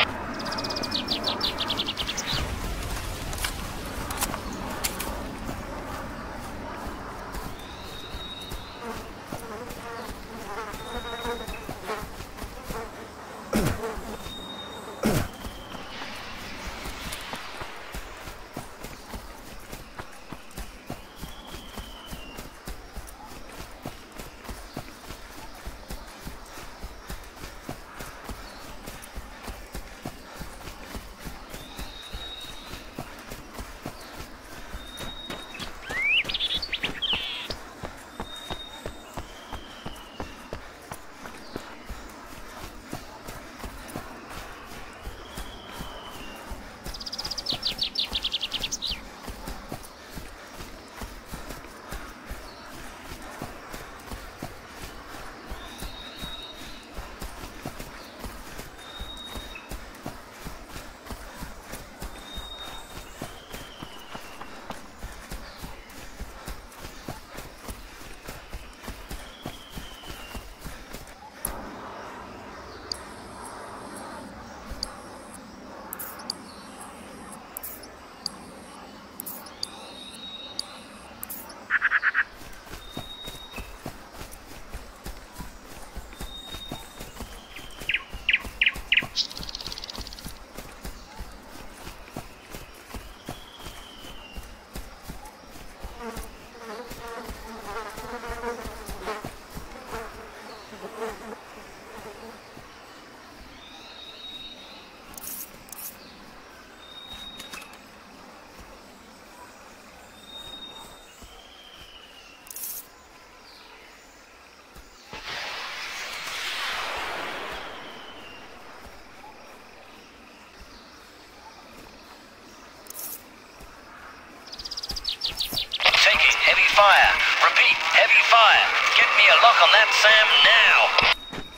Repeat, heavy fire. Get me a lock on that SAM now.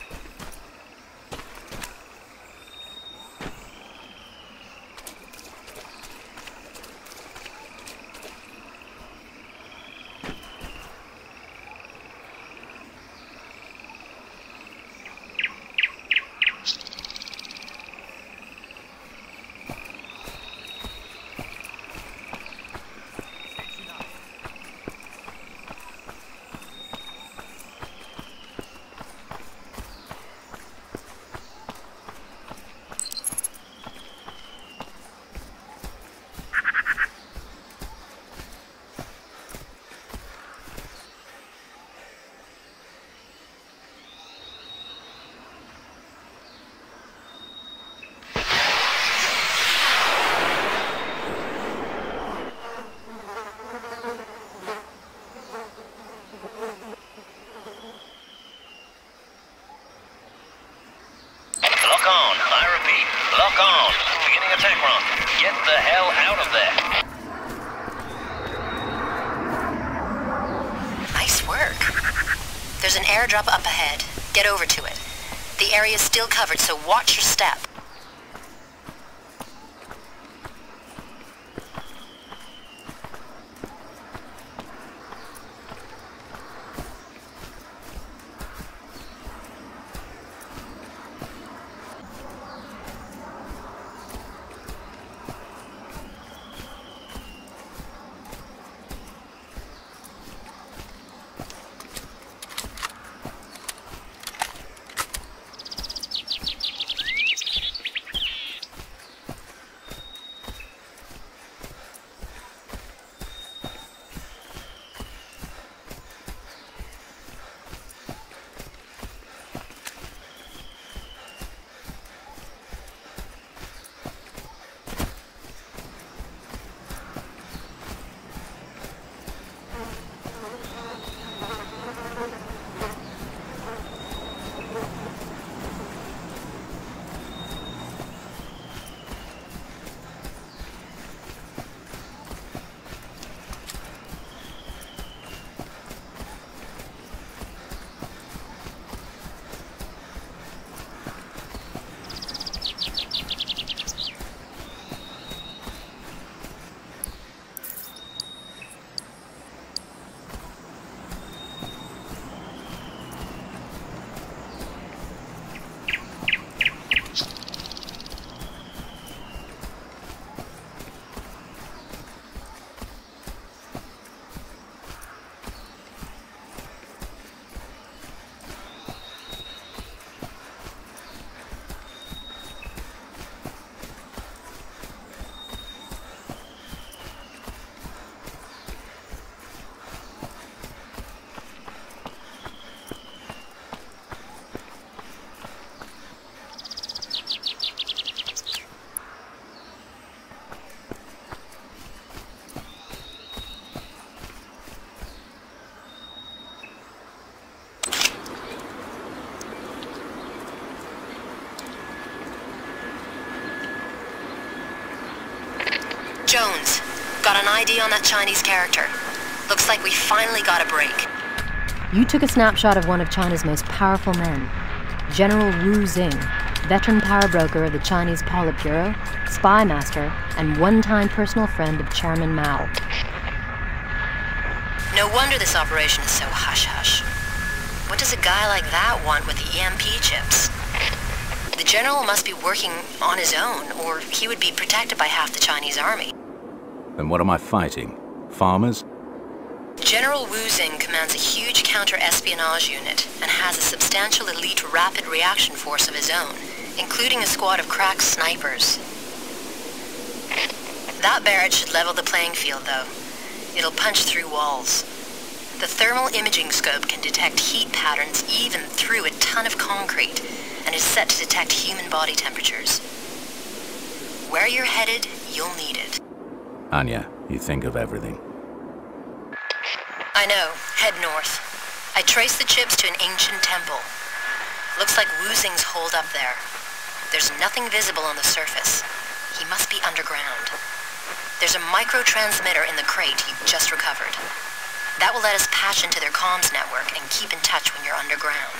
Lock on. Beginning attack run. Get the hell out of there. Nice work. There's an airdrop up ahead. Get over to it. The area's still covered, so watch your step. Jones, got an ID on that Chinese character. Looks like we finally got a break. You took a snapshot of one of China's most powerful men, General Wu Xing, veteran power broker of the Chinese Politburo, spy master, and one-time personal friend of Chairman Mao. No wonder this operation is so hush-hush. What does a guy like that want with the EMP chips? The general must be working on his own, or he would be protected by half the Chinese army. Then what am I fighting? Farmers? General Wu Xing commands a huge counter-espionage unit and has a substantial elite rapid reaction force of his own, including a squad of crack snipers. That barrage should level the playing field, though. It'll punch through walls. The thermal imaging scope can detect heat patterns even through a ton of concrete, and is set to detect human body temperatures. Where you're headed, you'll need it. Anya, you think of everything. I know. Head north. I traced the chips to an ancient temple. Looks like Wu Xing's holed up there. There's nothing visible on the surface. He must be underground. There's a micro-transmitter in the crate you just recovered. That will let us patch into their comms network and keep in touch when you're underground.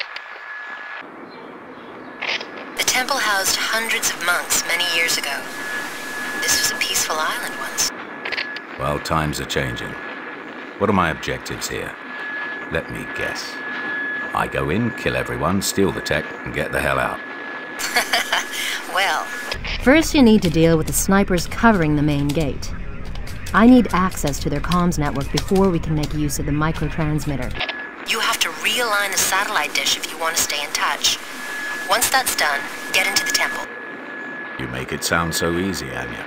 The temple housed hundreds of monks many years ago. This was a peaceful island once. Well, times are changing. What are my objectives here? Let me guess. I go in, kill everyone, steal the tech, and get the hell out. Well... First, you need to deal with the snipers covering the main gate. I need access to their comms network before we can make use of the microtransmitter. You have to realign the satellite dish if you want to stay in touch. Once that's done, get into the temple. You make it sound so easy, Anya.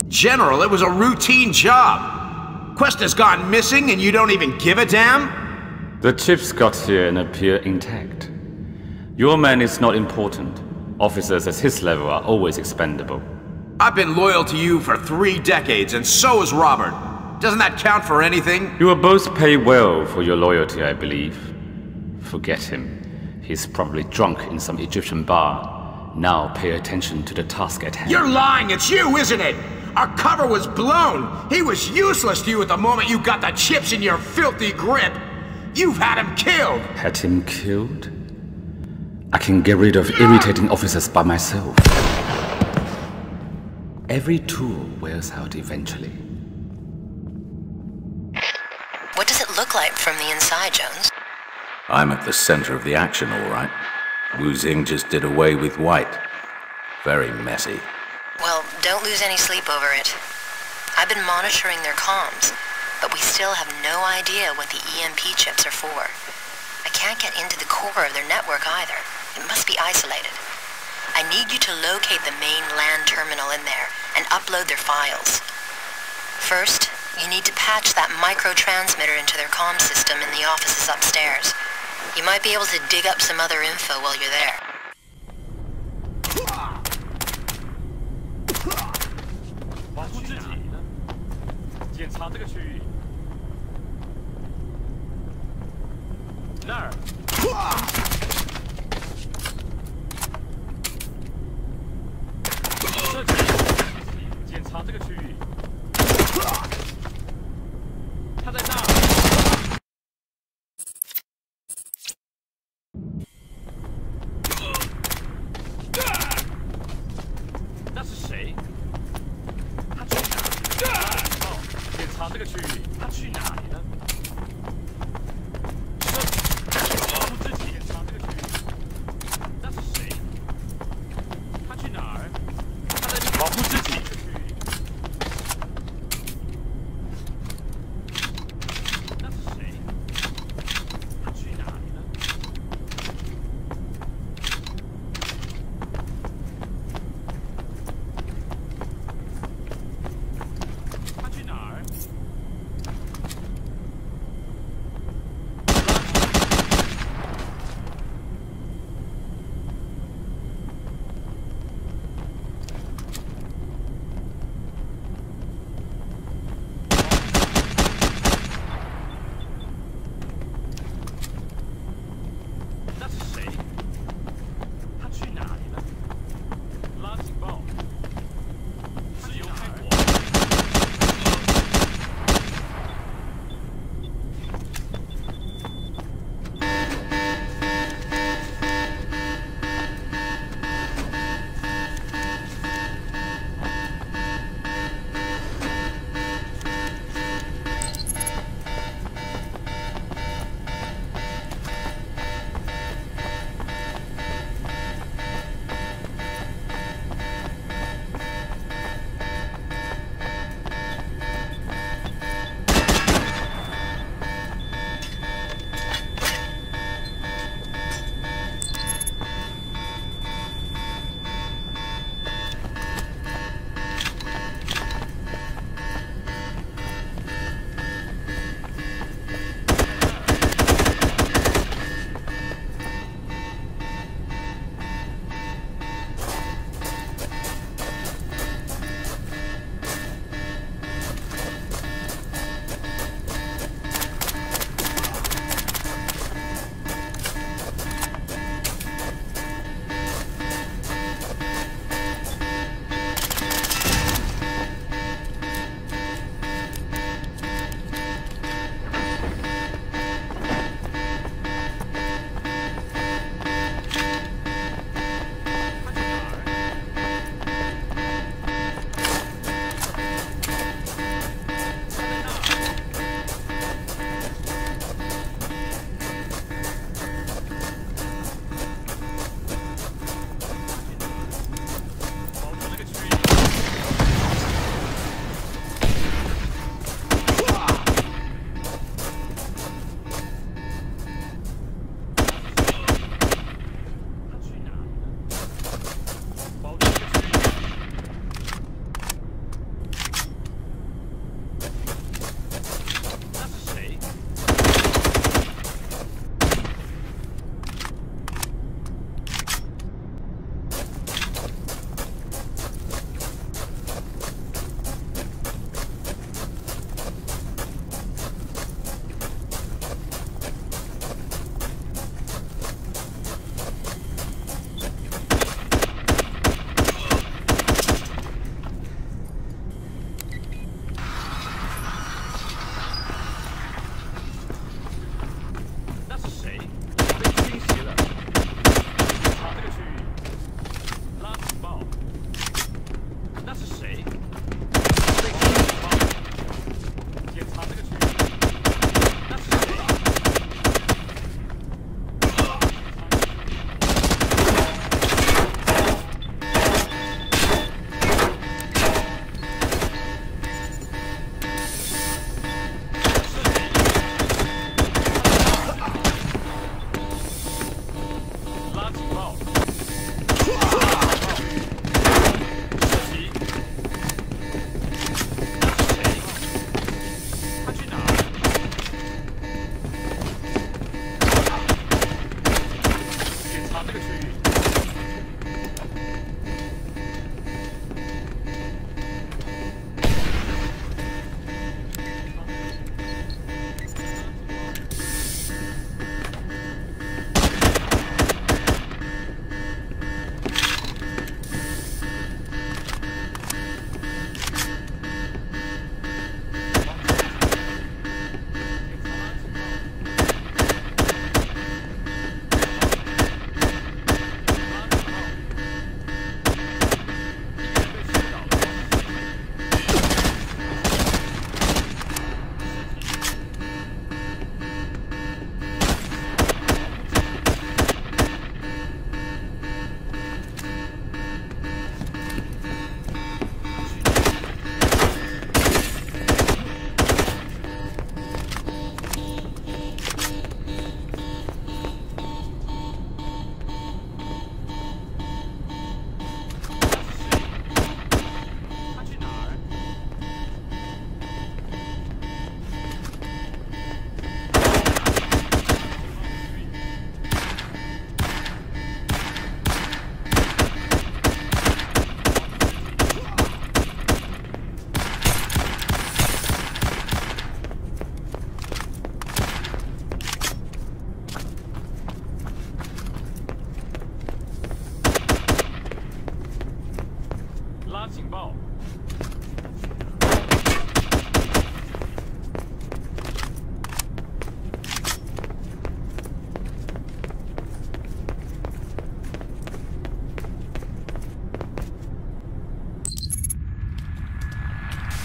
General, it was a routine job. Quest has gone missing and you don't even give a damn? The chips got here and appear intact. Your man is not important. Officers at his level are always expendable. I've been loyal to you for 3 decades, and so is Robert. Doesn't that count for anything? You will both pay well for your loyalty, I believe. Forget him. He's probably drunk in some Egyptian bar. Now pay attention to the task at hand. You're lying! It's you, isn't it? Our cover was blown! He was useless to you at the moment you got the chips in your filthy grip! You've had him killed! Had him killed? I can get rid of irritating officers by myself. Every tool wears out eventually. What does it look like from the inside, Jones? I'm at the center of the action, all right. Wu Xing just did away with White. Very messy. Well, don't lose any sleep over it. I've been monitoring their comms, but we still have no idea what the EMP chips are for. I can't get into the core of their network either. It must be isolated. I need you to locate the main LAN terminal in there and upload their files. First, you need to patch that micro-transmitter into their comm system in the offices upstairs. You might be able to dig up some other info while you're there.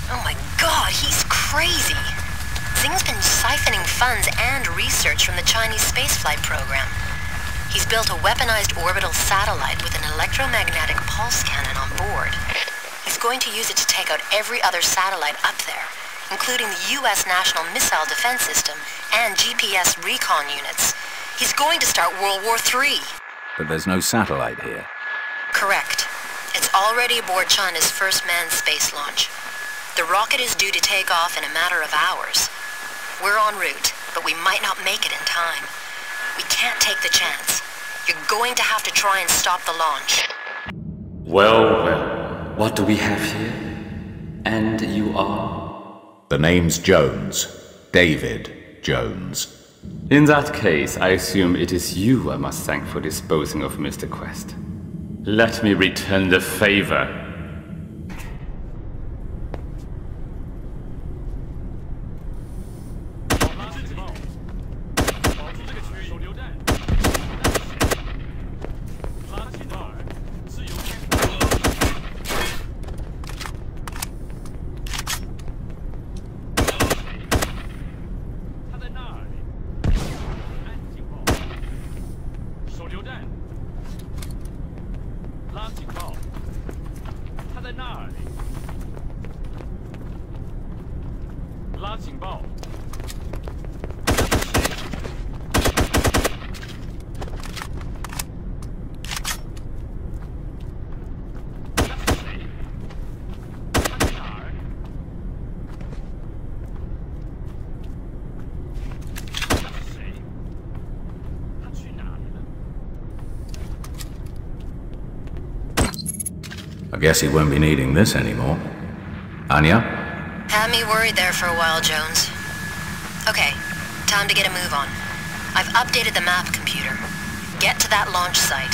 Oh my god, he's crazy. Xing's been siphoning funds and research from the Chinese spaceflight program. He's built a weaponized orbital satellite with an electromagnetic pulse cannon on board. He's going to use it to take out every other satellite up there, including the U.S. National Missile Defense System and GPS recon units. He's going to start World War III. But there's no satellite here. Correct. It's already aboard China's first manned space launch. The rocket is due to take off in a matter of hours. We're en route, but we might not make it in time. We can't take the chance. You're going to have to try and stop the launch. Well, well. What do we have here? And you are? The name's Jones. David Jones. In that case, I assume it is you I must thank for disposing of Mr. Quest. Let me return the favor. I guess he won't be needing this anymore. Anya? Had me worried there for a while, Jones. Okay, time to get a move on. I've updated the map computer. Get to that launch site.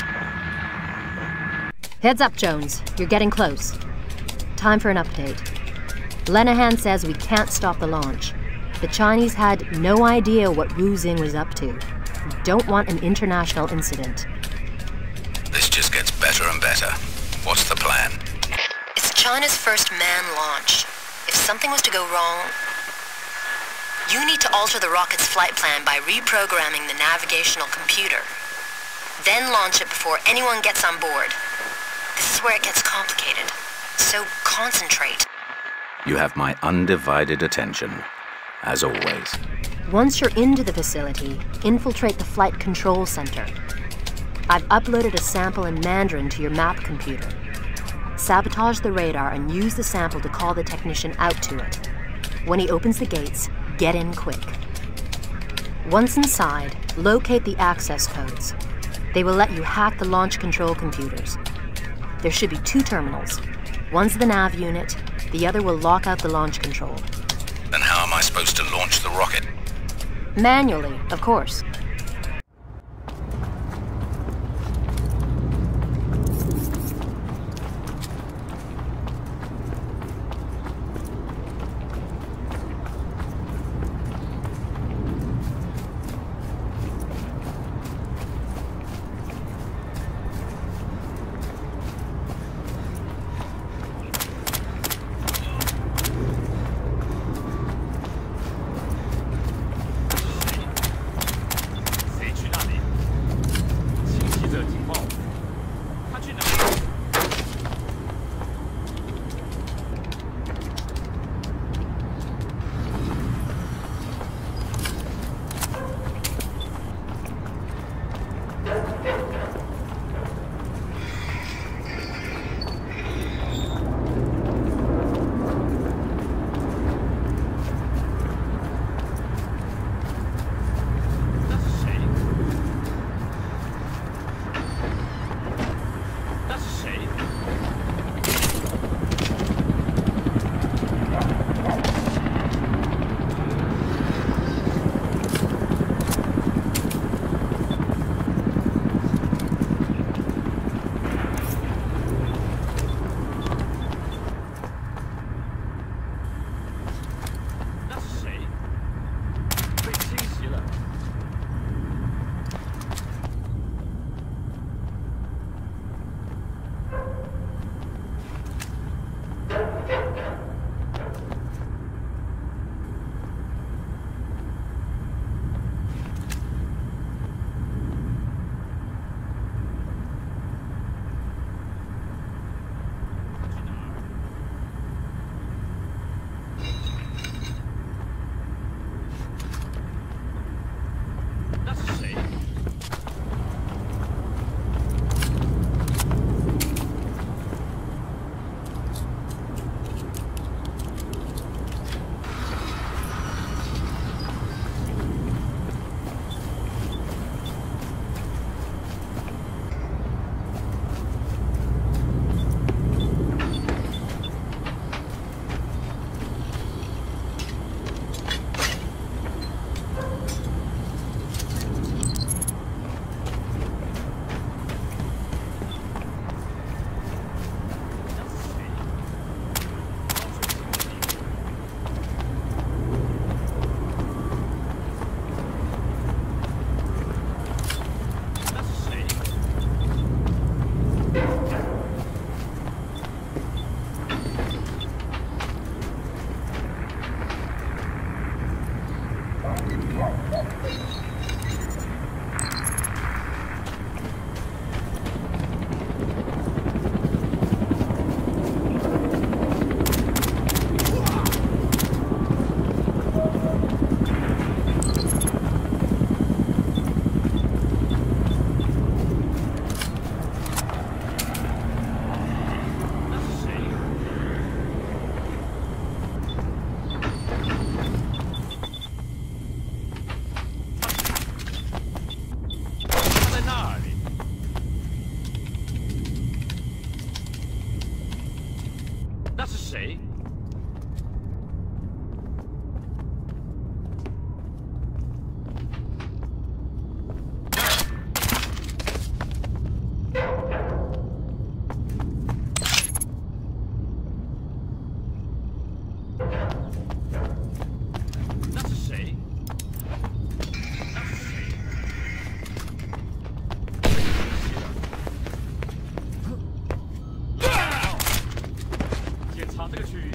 Heads up, Jones. You're getting close. Time for an update. Lenehan says we can't stop the launch. The Chinese had no idea what Wu Xing was up to. We don't want an international incident. This just gets better and better. What's the plan? It's China's first manned launch. If something was to go wrong, you need to alter the rocket's flight plan by reprogramming the navigational computer. Then launch it before anyone gets on board. This is where it gets complicated. So concentrate. You have my undivided attention, as always. Once you're into the facility, infiltrate the flight control center. I've uploaded a sample in Mandarin to your map computer. Sabotage the radar and use the sample to call the technician out to it. When he opens the gates, get in quick. Once inside, locate the access codes. They will let you hack the launch control computers. There should be 2 terminals. One's the nav unit, the other will lock out the launch control. Then how am I supposed to launch the rocket? Manually, of course.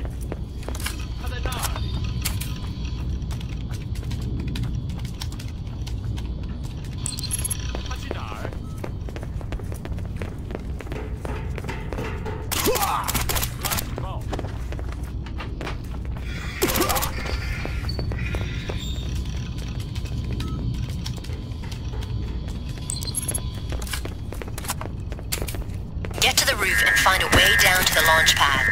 Get to the roof and find a way down to the launch pad.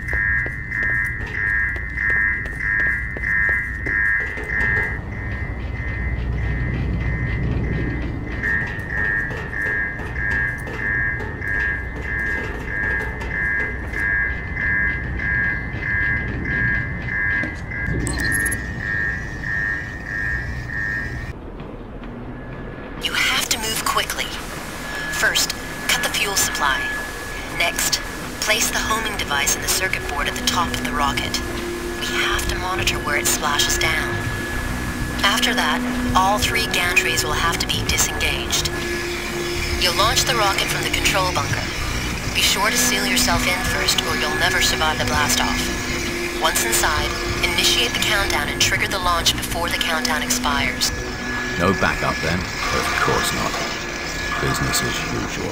You have to move quickly. First, cut the fuel supply. Next, place the homing device in the circuit board at the top of the rocket. We have to monitor where it splashes down. After that, all 3 gantries will have to be disengaged. You'll launch the rocket from the control bunker. Be sure to seal yourself in first or you'll never survive the blast-off. Once inside, initiate the countdown and trigger the launch before the countdown expires. No backup then? Of course not. Business as usual.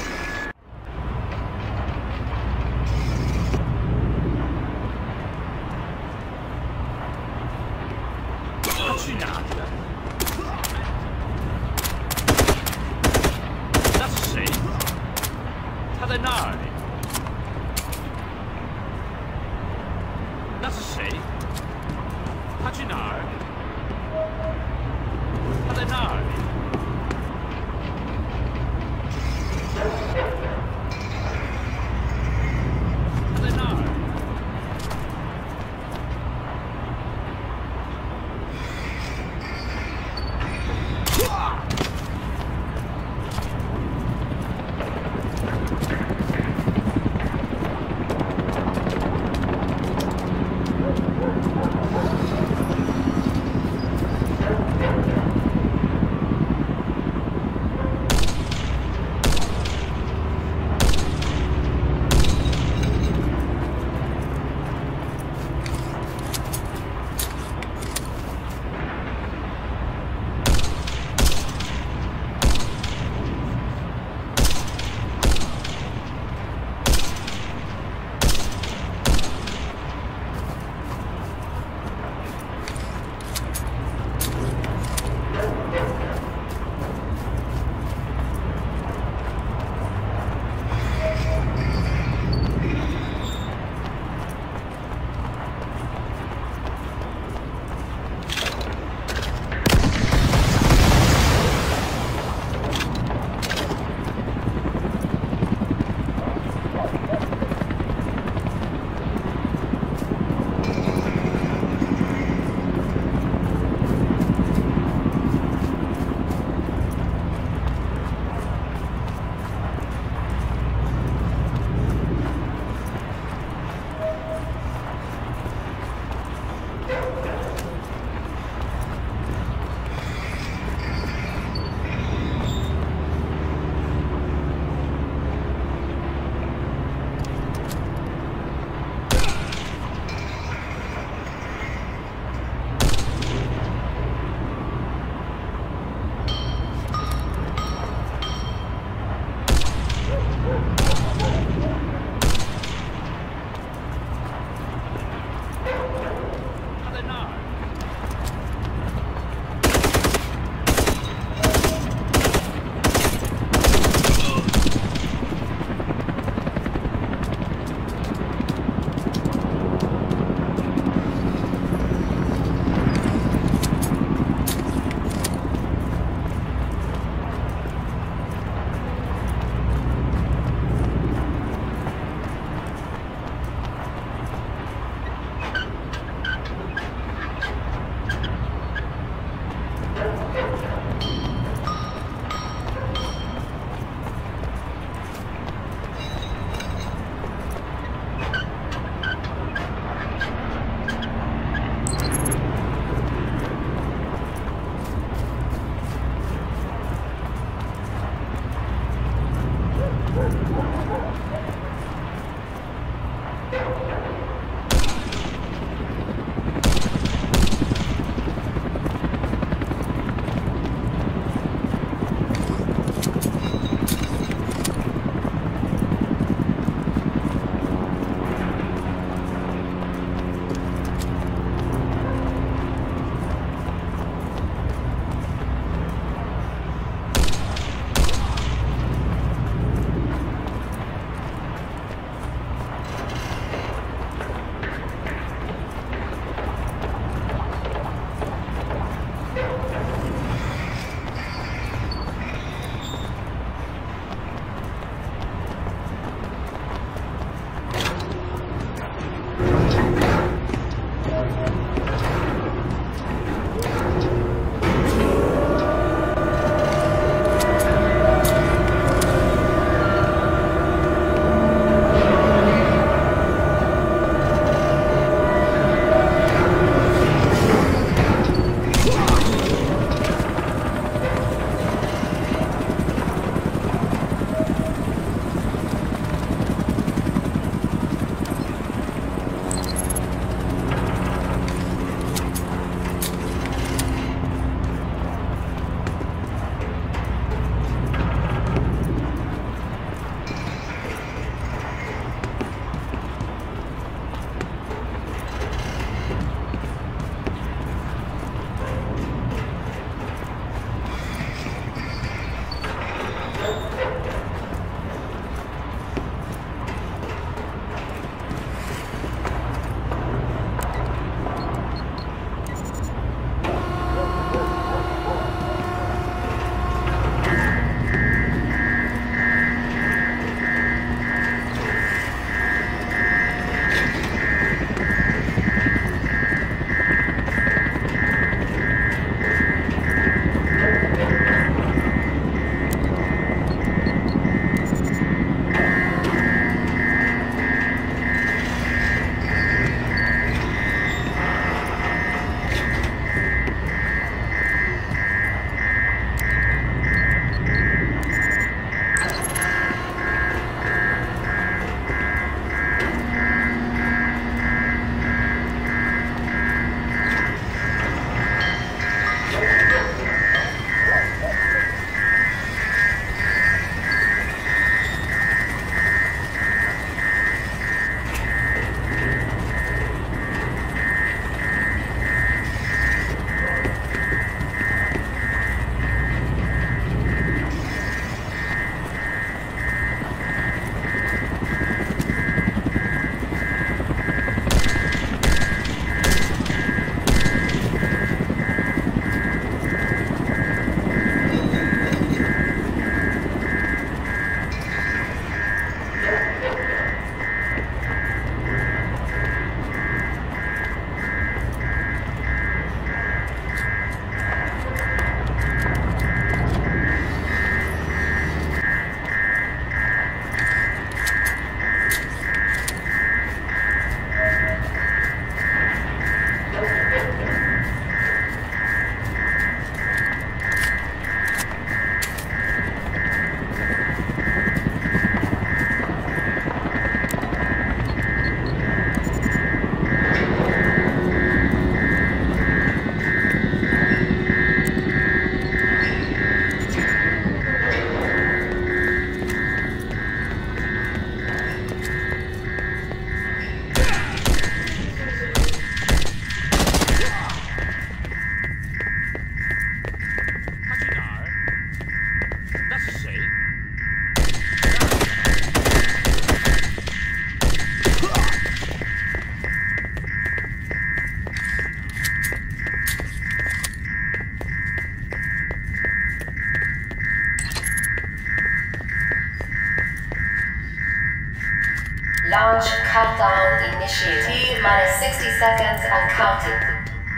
initiate. T-minus 60 seconds and counting.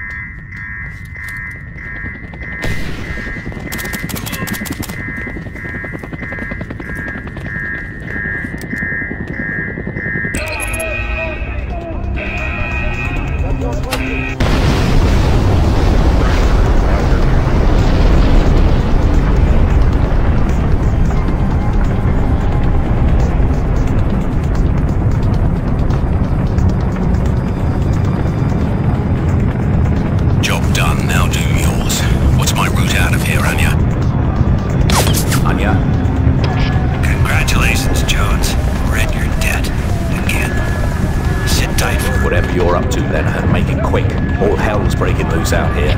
Out here.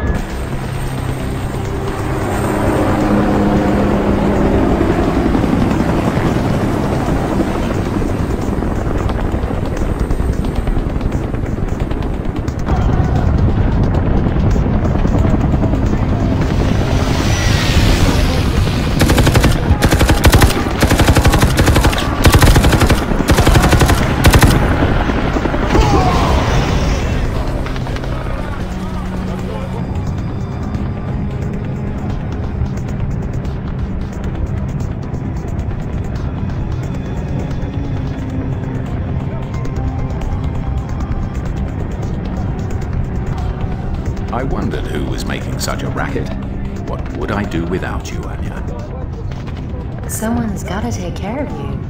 I wondered who was making such a racket. What would I do without you, Anya? Someone's gotta take care of you.